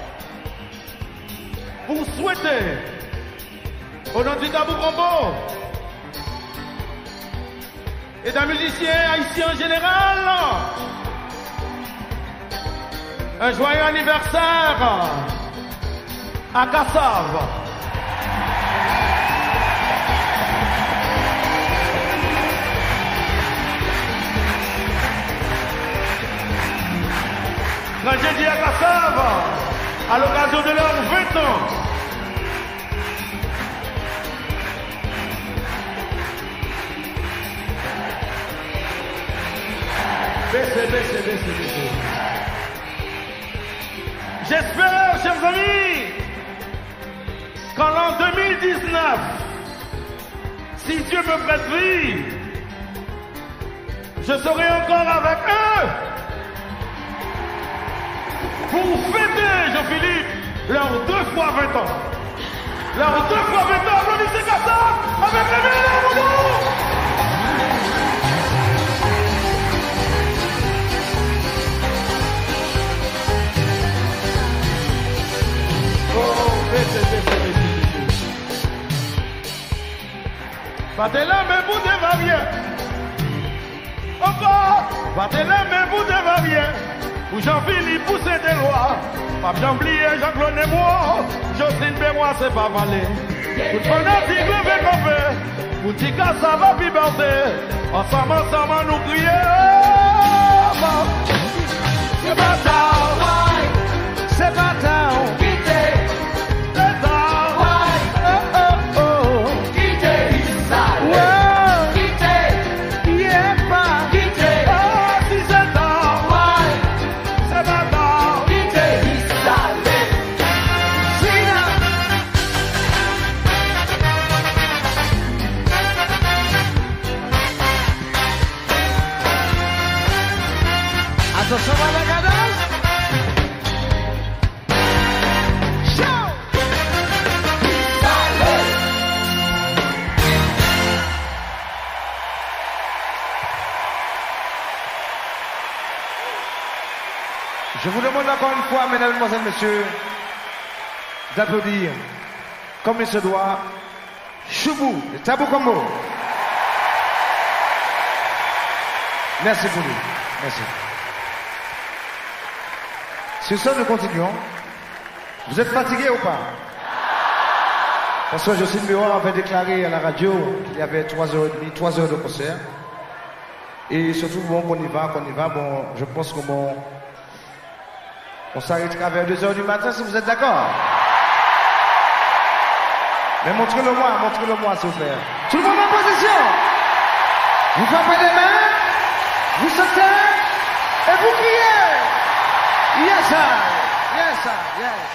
pour souhaiter, au nom du Tabou Combo et d'un musicien haïtien en général, un joyeux anniversaire à Kassav. Tragédie à Kassav, à l'occasion de leurs 20 ans. Baissez. J'espère, chers amis, qu'en l'an 2019, si Dieu me prête vie, je serai encore avec eux pour fêter, Jean-Philippe, leurs 2 fois 20 ans. Leurs 2 fois 20 ans, applaudissez Kassav avec les meilleurs mots. Battez la main, vous devez bien. Encore. Battez la main, vous devez bien. Pour Jean-Philippe, pousser des lois. Pape Jean-Blier, Jean-Claude Nemo. Jocelyne Bérois, c'est pas valé. Pour fanatique, levez qu'on fait. Pour Tika, ça va pibarder. Ensemble, nous crier. C'est pas tard. C'est pas tard. Attention à la cadence. Show. Je vous demande encore une fois, mesdames, mesdemoiselles, messieurs, d'applaudir comme il se doit Choubou, le Tabou Combo. Merci pour nous. Merci. Sur ça, nous continuons. Vous êtes fatigué ou pas? Parce que Jocelyne Béroir avait déclaré à la radio qu'il y avait 3h30, 3 heures de concert. Et surtout, bon, qu'on y va, bon, je pense que bon, on s'arrêtera vers 2h du matin si vous êtes d'accord. Mais montrez-le-moi, s'il vous plaît. Tout le monde en position. Vous frappez des mains, vous sautez et vous criez. Yes, sir. Yes, sir. Yes.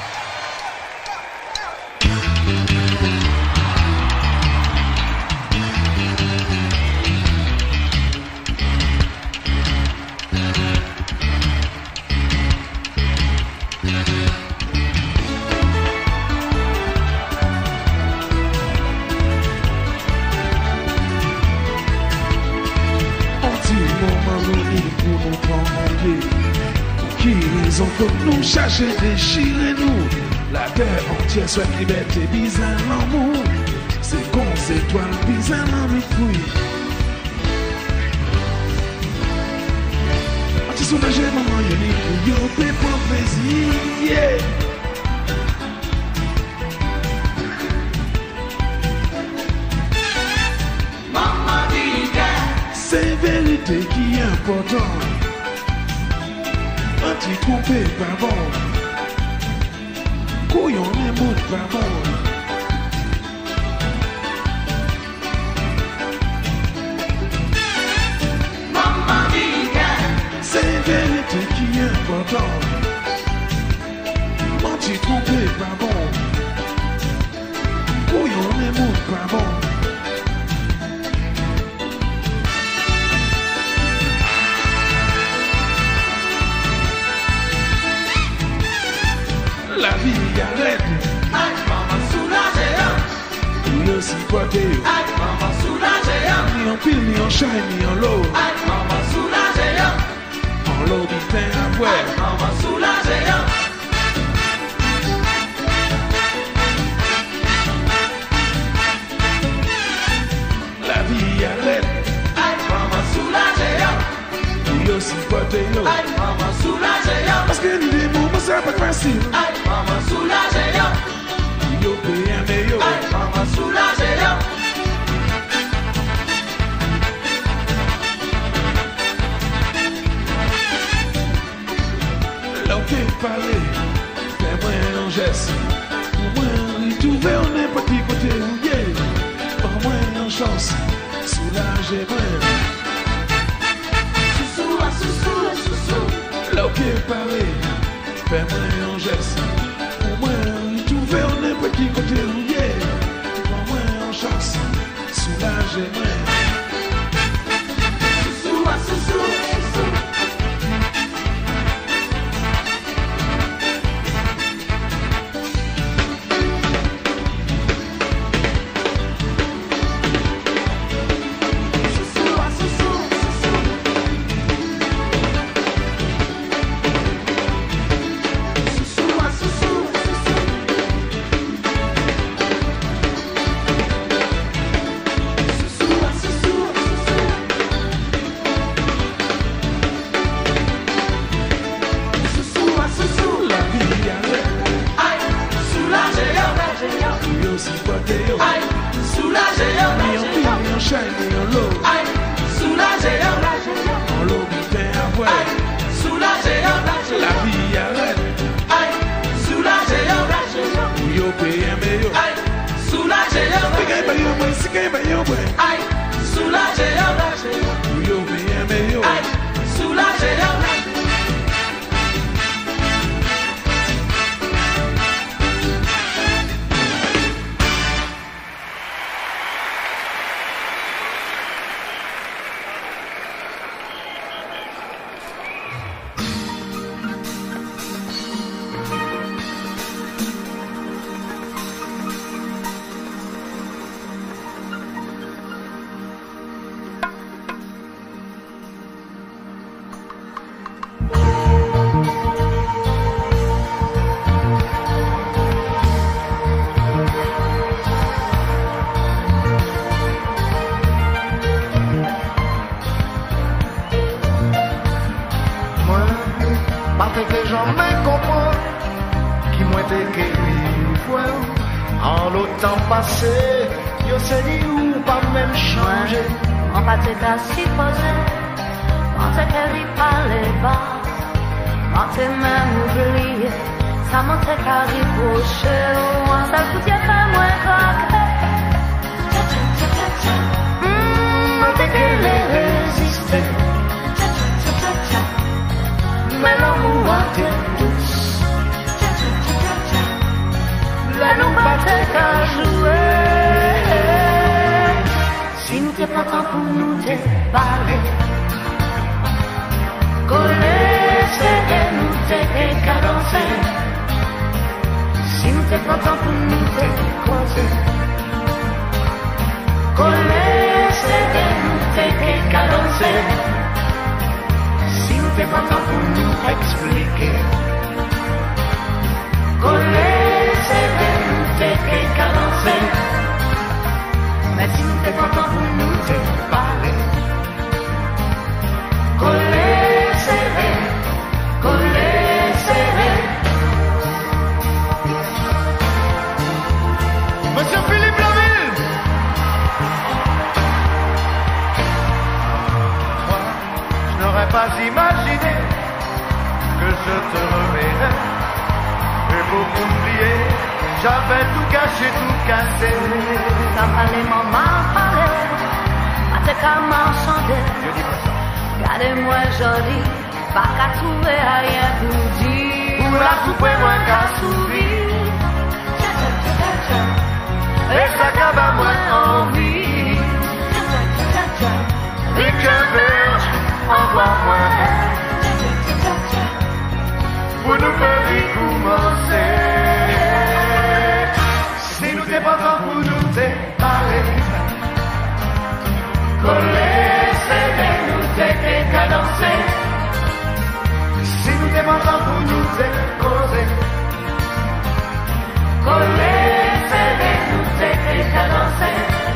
Qui raison que nous chercher déchirer nous? La terre entière souhaite liberté, bizarre l'amour. C'est con, c'est toi le bizarre l'amour fouille. Tu soulages maman, y'a ni pour yo, paix pour plaisir. Maman dit que c'est vérité qui est important. Anti-coupé, pas bon. Couillon et mout, pas bon. Maman dit que c'est vérité qui est important. Anti-coupé, pas bon. Couillon et mout, pas bon. La vie arrête. Aïe, maman soulagée. Tout le cipoté. Aïe, maman soulagée. Ni en pile, ni en chai, ni en l'eau. Aïe, maman soulagée. En l'eau du pain à boire. Aïe, maman soulagée. La vie arrête. Aïe, maman soulagée. Tout le cipoté. Aïe, maman soulagée. Parce que ni des moments, c'est pas facile. Aïe, maman soulagée. Yo paye un meilleur. Aïe, maman soulagée. L'ok parler, fais-moi un geste. Pour moi, il trouve on n'importe qui côté où y est. Pour moi, une chance, soulagez-moi. Soussou, soussou, soussou. L'ok parler, fais-moi un geste. Pour moi, il trouve on n'importe qui côté où y est. Pour moi, une chance, soulagez-moi. Soussou, soussou, soussou. Shiny on low. Aïe, soulagé, On l'eau du pain à boire. dans le temps passé, yo c'est dit ou pas même changer. On va te qu'à s'y poser, on te qu'à lui parler bas, on te même oublier, ça m'en te qu'à ripocher, ou en ça tout y a fait moins craquer. On te qu'à les résister, mais l'amour a été douce, là nous pas te qu'à jouer. Si nous t'es pas temps pour nous te parler, coller, serrer, nous t'es qu'à danser. Si nous t'es pas temps pour nous te causer, coller, serrer, nous t'es qu'à danser. Si nous t'es pas temps pour nous expliquer, coller, serrer, nous t'es qu'à danser. Mais si nous t'es content pour nous te parler, coller, serré, coller, serré. Monsieur Philippe Laville. Moi, je n'aurais pas imaginé que je te reverrais. Et pour m'oublier, j'avais tout caché, tout cassé. Ça fallait m'en parler, à te qu'à m'enchanter. Regardez-moi jolie, pas qu'à trouver rien pour dire. Ou la soupe, moi qu'à sourire. Et ça qu'à moi envie. Et que veux-je, envoie-moi. Pour nous faire y commencer. Si nous t'es pas temps pour nous te parler, coller, serrer, nous t'es qu'à danser. Si nous t'es pas temps pour nous te causer, coller, serrer, nous t'es qu'à danser.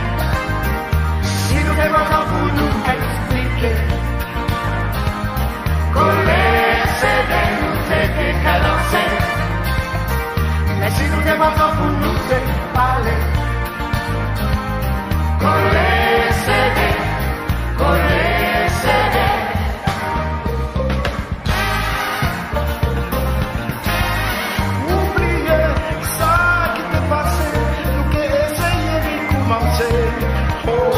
Si nous t'es pas temps pour nous expliquer, coller, serrer, nous t'es qu'à danser. Mais si nous t'es pas temps pour nous te parler, coller, serrer, coller, serrer. Oubliez ça qui t'est passé, nous qui essayons de commencer. Oh,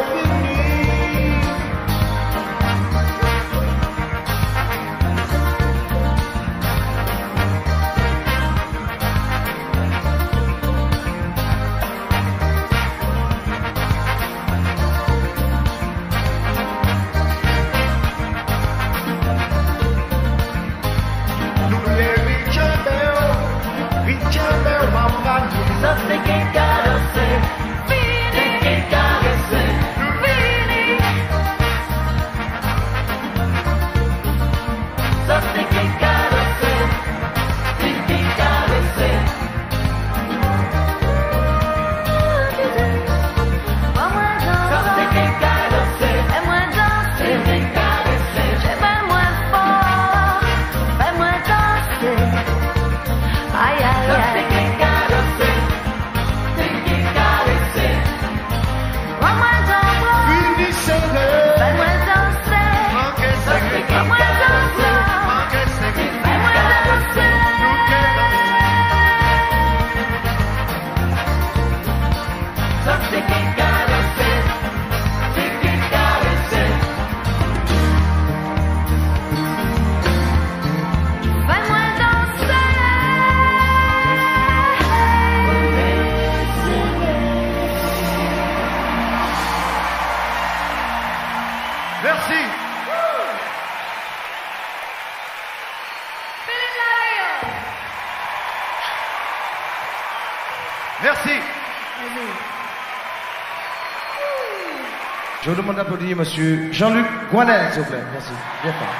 Merci. Je vous demande d'applaudir monsieur Jean-Luc Guanel, s'il vous plaît. Merci. Bien fort.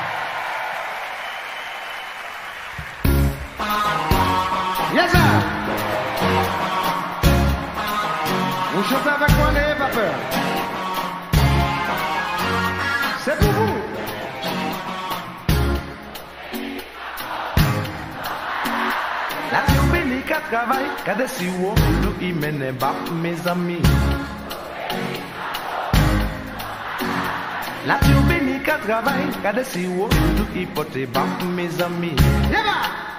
Yes, sir. Vous chantez avec moi, n'ayez pas peur. C'est pour vous. La terre bénie qu'à travail, qu'à des siwo, nous y mène bas mes amis. La terre bénie qu'à travail, qu'à des siwo, nous y porte bas mes amis. Yaba!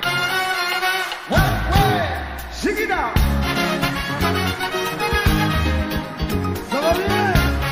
Ouais! Shake it out! Ça va bien?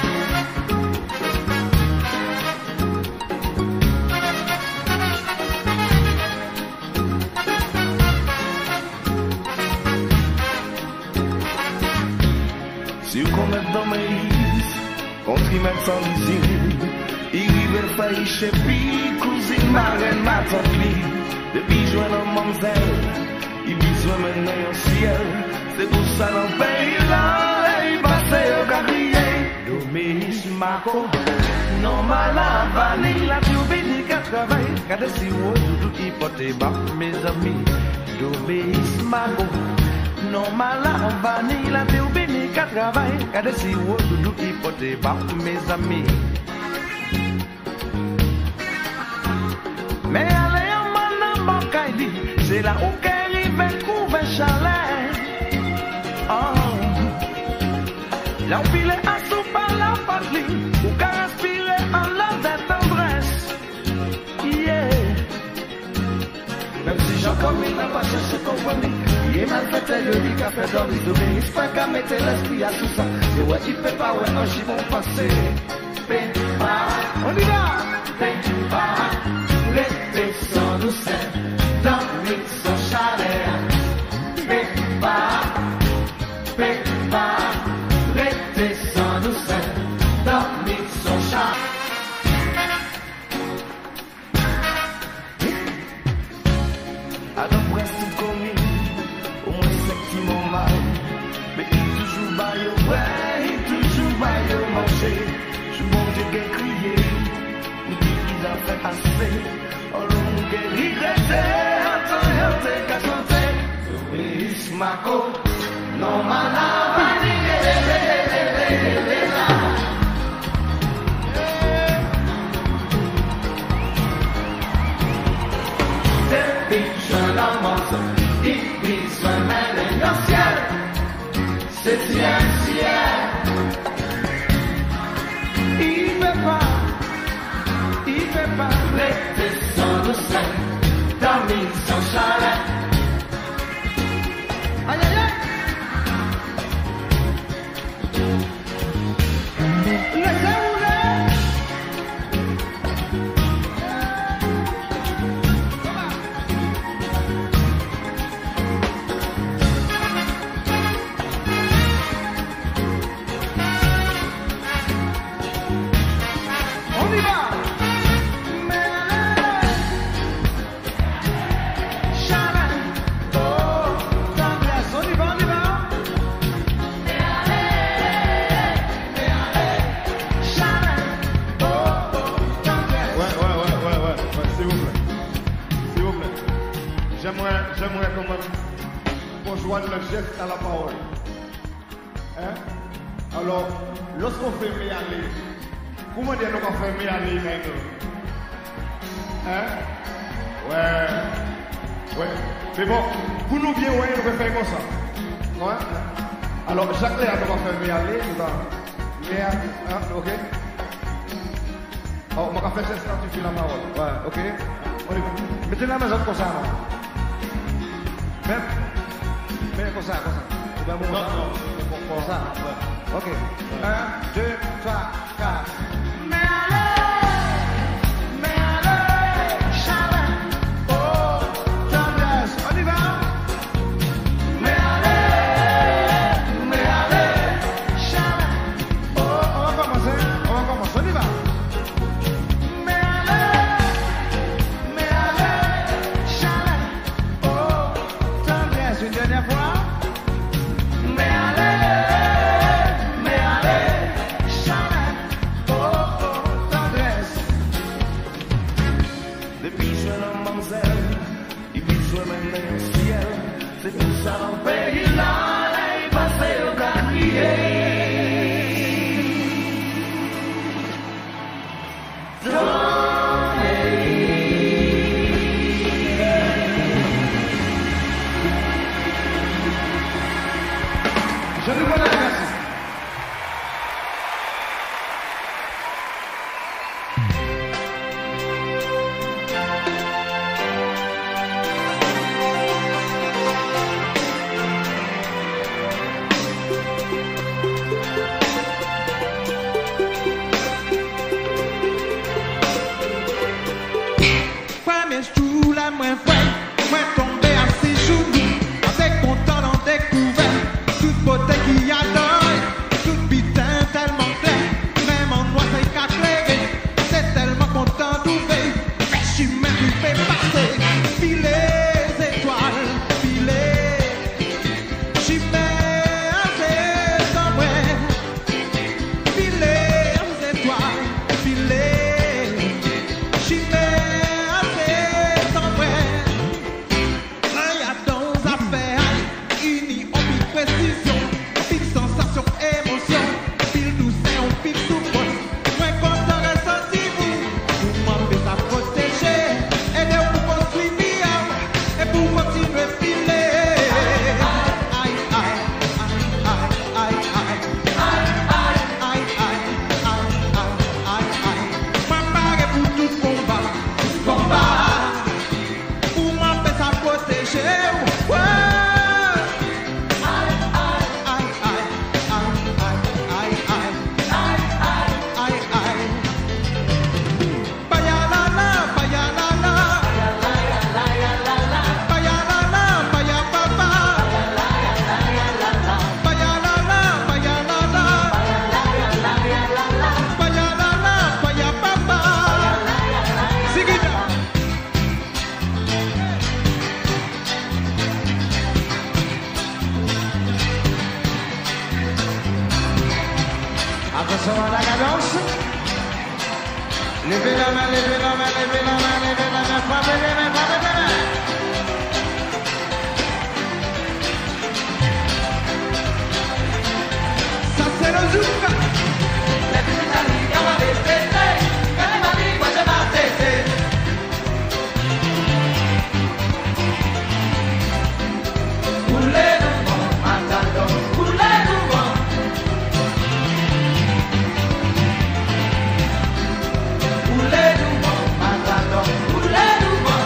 Si vous connaissez dans mes listes, contre-mettre sans l'usine, il rive failli chez Pi, cousine, marraine, ma tante li. Depuis jouer dans mamzelle, il besoin maintenant au ciel. C'est pour ça dans le pays là, il passe au carrier. Doménis Marco, normal à vanille, la turbine qui travaille, qu'à des siwo, tout qui porte bas, mes amis. Doménis Marco. Normal à vanille, la turbine qui travaille, qu'à des siwo, tout qui porte bas, mes amis. Mais allez, c'est là où qu'arrive couvert chalet. Oh. Là où il est assis par la patrie, où qu'à respirer en l'âme de tendresse. Yeah. Même si Jean comme il n'a pas cherché compagnie, il est mal fait le lit qu'a fait dans les domaines. Il pas qu'à mettre l'esprit à tout ça. Et ouais, il peut pas, ouais, un gibon passé. On y va. L'été sans douceur. Dans son chalet, pépa, restez sans douceur, dans son chalet. À la presse commune, au moins effectivement mal, mais il toujours baille au vrai, il toujours baille au manger. Je bon Dieu qui crié, il dit qu'il a fait assez, on l'a regretté. Marco, non malavani, depuis je l'amante, il se mêle au ciel, septième ciel. Il fait pas, l'été sans douceur, dormir sans chalet. Aïe aïe aïe! Laissez rouler! On y va! J'aimerais quand même qu'on joigne le geste à la parole. Hein? Alors, lorsqu'on fait mieux aller, comment dire qu'on fait mieux aller maintenant? Hein? Ouais. Mais bon, pour nous bien, ouais, on va faire comme ça. Ouais? Alors, Jacques Léa, on va faire mieux aller. Léa, hein? Ok? Oh, on va faire geste quand tu fais la parole. Ouais, ok? On y va. Mettez la maison comme ça, non? Mais comme ça. Non. Comme ça. Ok. 1, 2, 3, 4. Mais allez, chalet, oh, tendresse, on y va. Mais allez, chalet, oh, on va commencer, on y va. Mais allez, chalet, oh, tendresse, une dernière fois. Mais allez, chalet, oh, tendresse. Depuis je la mamzelle, il vit sur maintenant au ciel. C'est pour ça dans le pays là, il passe au carrier. ensemble à la cadence. Levez la main, levez la main, levez la main, levez la main, frappez les mains, frappez les mains. Ça c'est le zouk. Les petites amies, on va les fêter. Quand les mamies, moi je vais têter. Coulez-nous bon, matador, coulez-nous bon. Coulez-nous bon, matador, coulez-nous bon.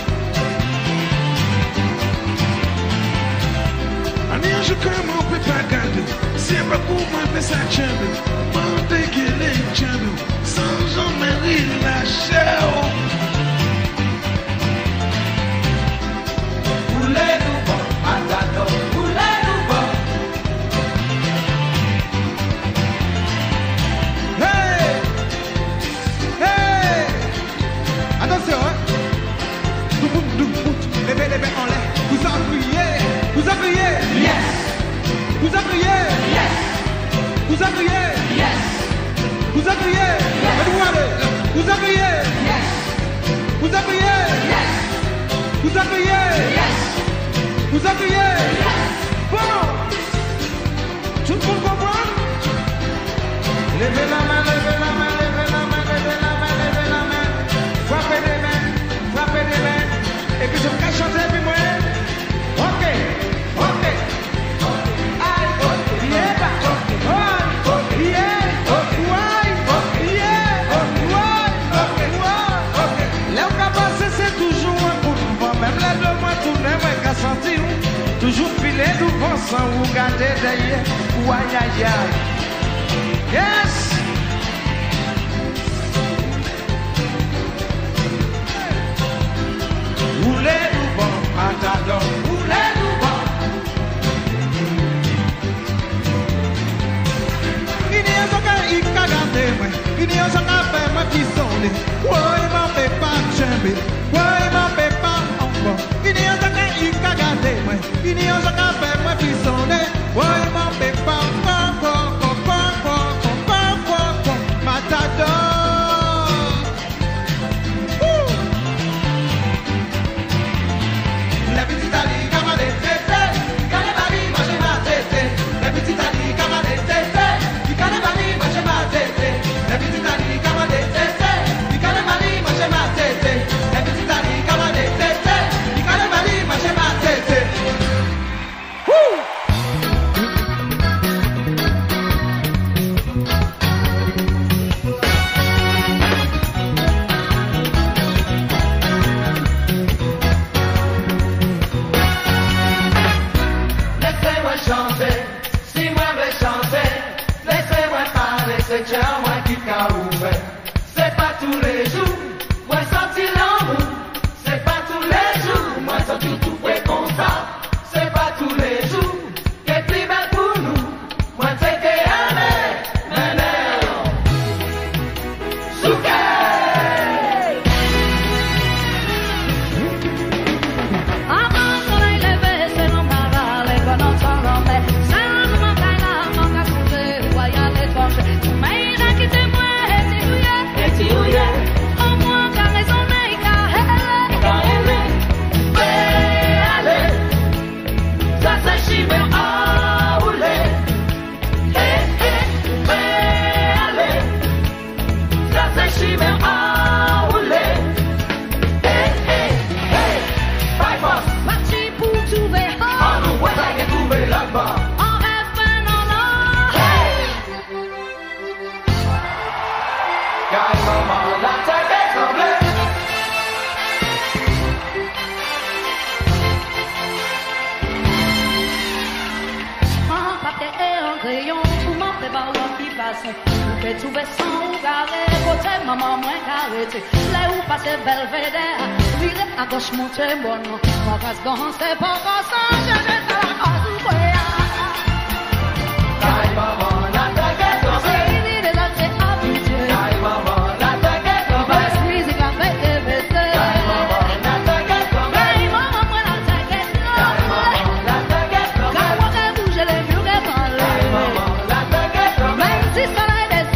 Ani anjo kama upe pagando, sempre com uma pensachando, manda que lechando, São João Maria Shell. Coulez-nous bon, matador, coulez-nous bon. Hey! Hey! Attention, hein? Levez les mains en l'air. Vous appuyez. Vous appuyez. Yes. Vous appuyez. Yes. Vous appuyez. Yes. Vous appuyez. Faites-vous aller. Vous appuyez. Yes. Vous appuyez. Yes. Vous appuyez. Yes. Vous appuyez. Yes. Bon. Tout le monde comprend? Levez la main, levez la main, levez la main, levez la main, levez la main. Frappez des mains, frappez des mains. Et puis je me cache chanter, puis moi. Ok, ok. Aïe, yeah, oh, yeah, ouais, yeah, ouais. Là où qu'a passé, c'est toujours un coup de vent. Même les deux mois tourner, moi qu'a senti. Toujours filer du vent sans vous garder derrière. Ou aïe, aïe, aïe. Yes! Roulez-nous bon, matador, roulez-nous bon. Il n'y a pas de moi. Il n'y a pas de moi qui sonne. Ouais, il m'en fait pas jamais. Ouais, il m'en fait pas encore. Il n'y a pas de moi. Il n'y a pas de moi qui sonne. Ouais, il m'en fait pas encore. Matador. Les petites amies, comme des tétés. Quand les mamies, moi je vais têter. Les petites amies, comme des tétés. Quand les mamies, moi je vais têter. Les petites amies, comme des tétés. Quand les mamies, moi je vais têter. Les petites amies, comme des tétés. Quand les mamies, moi je vais têter. Laissez-moi chanter, si moi vais chanter. Laissez-moi parler, c'est déjà moi qui qu'a ouvert. C'est pas tous les jours, moi senti l'amour. C'est pas tous les jours, moi senti tout fait comme ça. C'est pas tous les jours, qu'est plus belle pour nous. Moi t'es que aimé, meneur. Souké! Avant qu'on aille lever, c'est non parler, qu'on entend l'anglais. Ça nous manque à la manque à sauter, ou à y aller trancher. Mais il a quitté moi, et si vous y êtes, au moins qu'à raisonner, qu'à aimer. Allez, ça c'est chimé en roulé. Allez, ça c'est chimé en roulé. Bye boss, Parti pour trouver, on nous voit ça qui trouvé là-bas. en rêve, ben non, non. Car maman, la tête est tremblée. Un papier et un crayon pour m'en faire par qui façon. Vous pouvez trouver sans regarder, côté maman moins carré. Là où passe Belvédère, virez à gauche, montez bon. Mon casse dans c'est pas comme ça, je vais faire la case ou quoi. Car maman, la tête est tremblée. C'est l'idée de c'est habitué. Car maman, la tête est tremblée. Baisse musique avec des baissés. Car maman, la tête est tremblée. Hey, maman, moi la tête est Car maman, la tête est tremblée. Car moi, qu'elle bouge les murs, qu'elle parle. Car maman, la tête est tremblée. Même si ça va des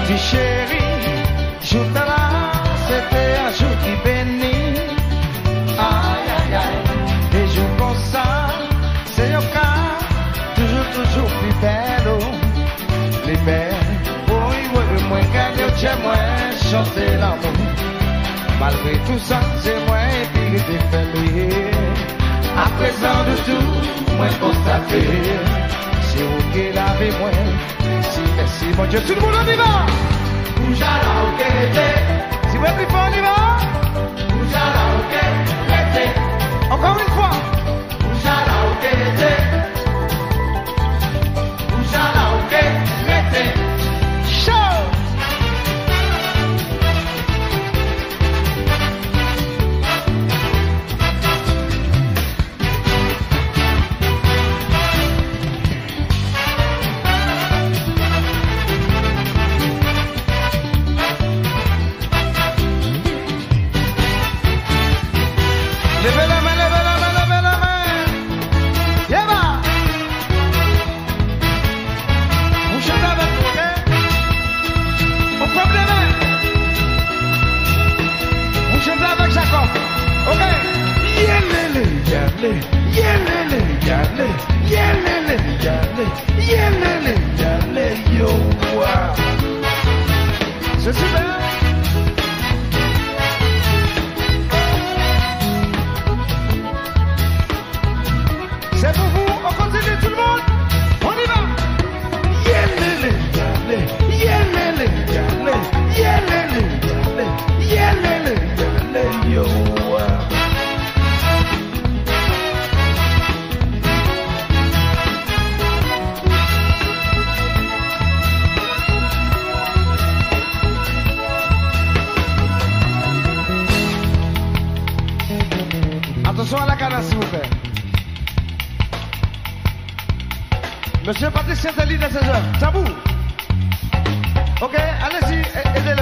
Petit chéri, jour là, c'était un jour qui bénit. Aïe, aïe, aïe. Des jours comme ça, c'est le cas. Toujours plus belle, oh. Les belles. Oui, oui, moi, gagner, j'ai moi, chanter l'amour. Malgré tout ça, c'est moi, et puis il était fait. À présent de tout, moi, constaté. C'est vous qui l'avez, moi. Si, merci, mon Dieu. Tout le monde, on y va! Boujala, ok, l'été. Si vous êtes plus fort, on y va? Boujala, ok, l'été. Encore une fois. Boujala, ok, l'été. Boujala, ok, l'été. Show! Levez la main, levez la main, levez la main. Yéba. Vous chantez avec nous, ok? On frappe les mains. Vous chantez avec Jacob, ok? Yélélé, yélé, yélélé, yélé, yélélé, yélé, yélélé, yélé, yo, wow. C'est super. C'est pour vous, on continue tout le monde. On y va. Yélélé, yélé, yélélé, yélé, yélélé, yélé, yélélé, yélé, yo. Attention à la cadence, s'il vous plaît. Monsieur Patricien Telly de 16h. Tabou. Ok, allez-y, aidez-le.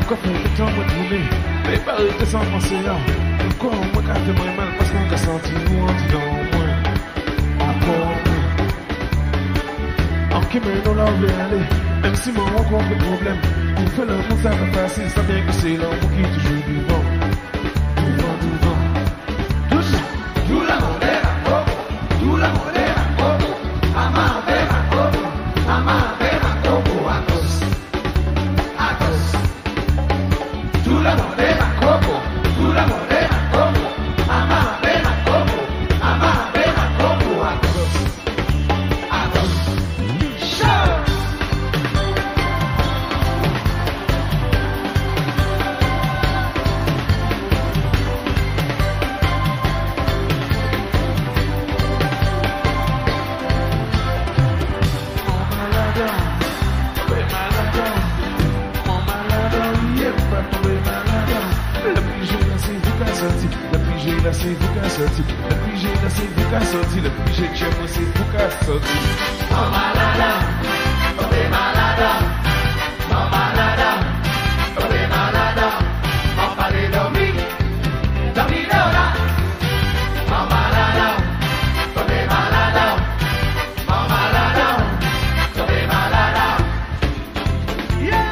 Pourquoi faire le temps de tourner? Mais pas arrêter sans penser là. Pourquoi moi quand fait moins mal? Parce qu'on a senti nous en disant moins. Encore moins. Ok, mais nous là on veut aller. Même si moi on rencontre des problèmes. Pour faire le monde ça va passer. Ça bien que c'est l'amour qui est toujours devant. Devant, devant. Tout la moderne, tout la moderne, ama bema coco, ama bema coco, atos, atos. Tout la moderne, coco, tout la moderne, coco, ama bema coco, ama bema coco, atos, atos. Show. La c'est vous qu'à sortir, la PG là c'est vous qu'à sortir, la PG chez moi c'est vous qu'à sortir. Oh malada, oh malada, oh malada, oh malada, oh parler dormir, dormir là. Oh malada, oh malada, oh malada, oh malada. Yeah.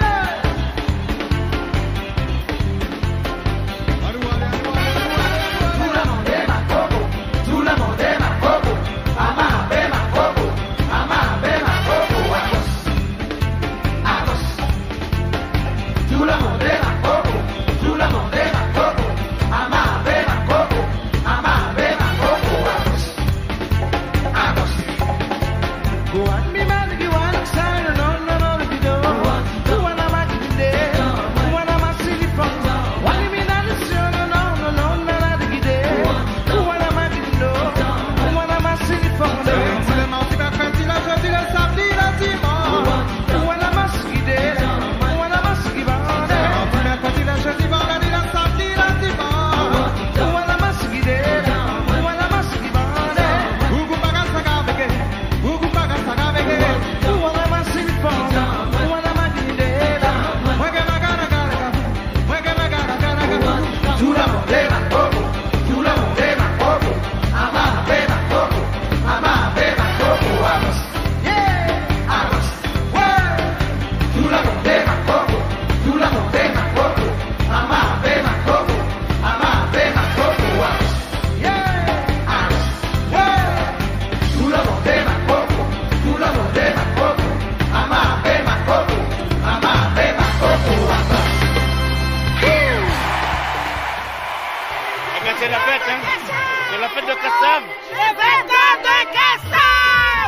C'est la fête, hein? C'est la fête de Kassav. C'est la fête de Kassav.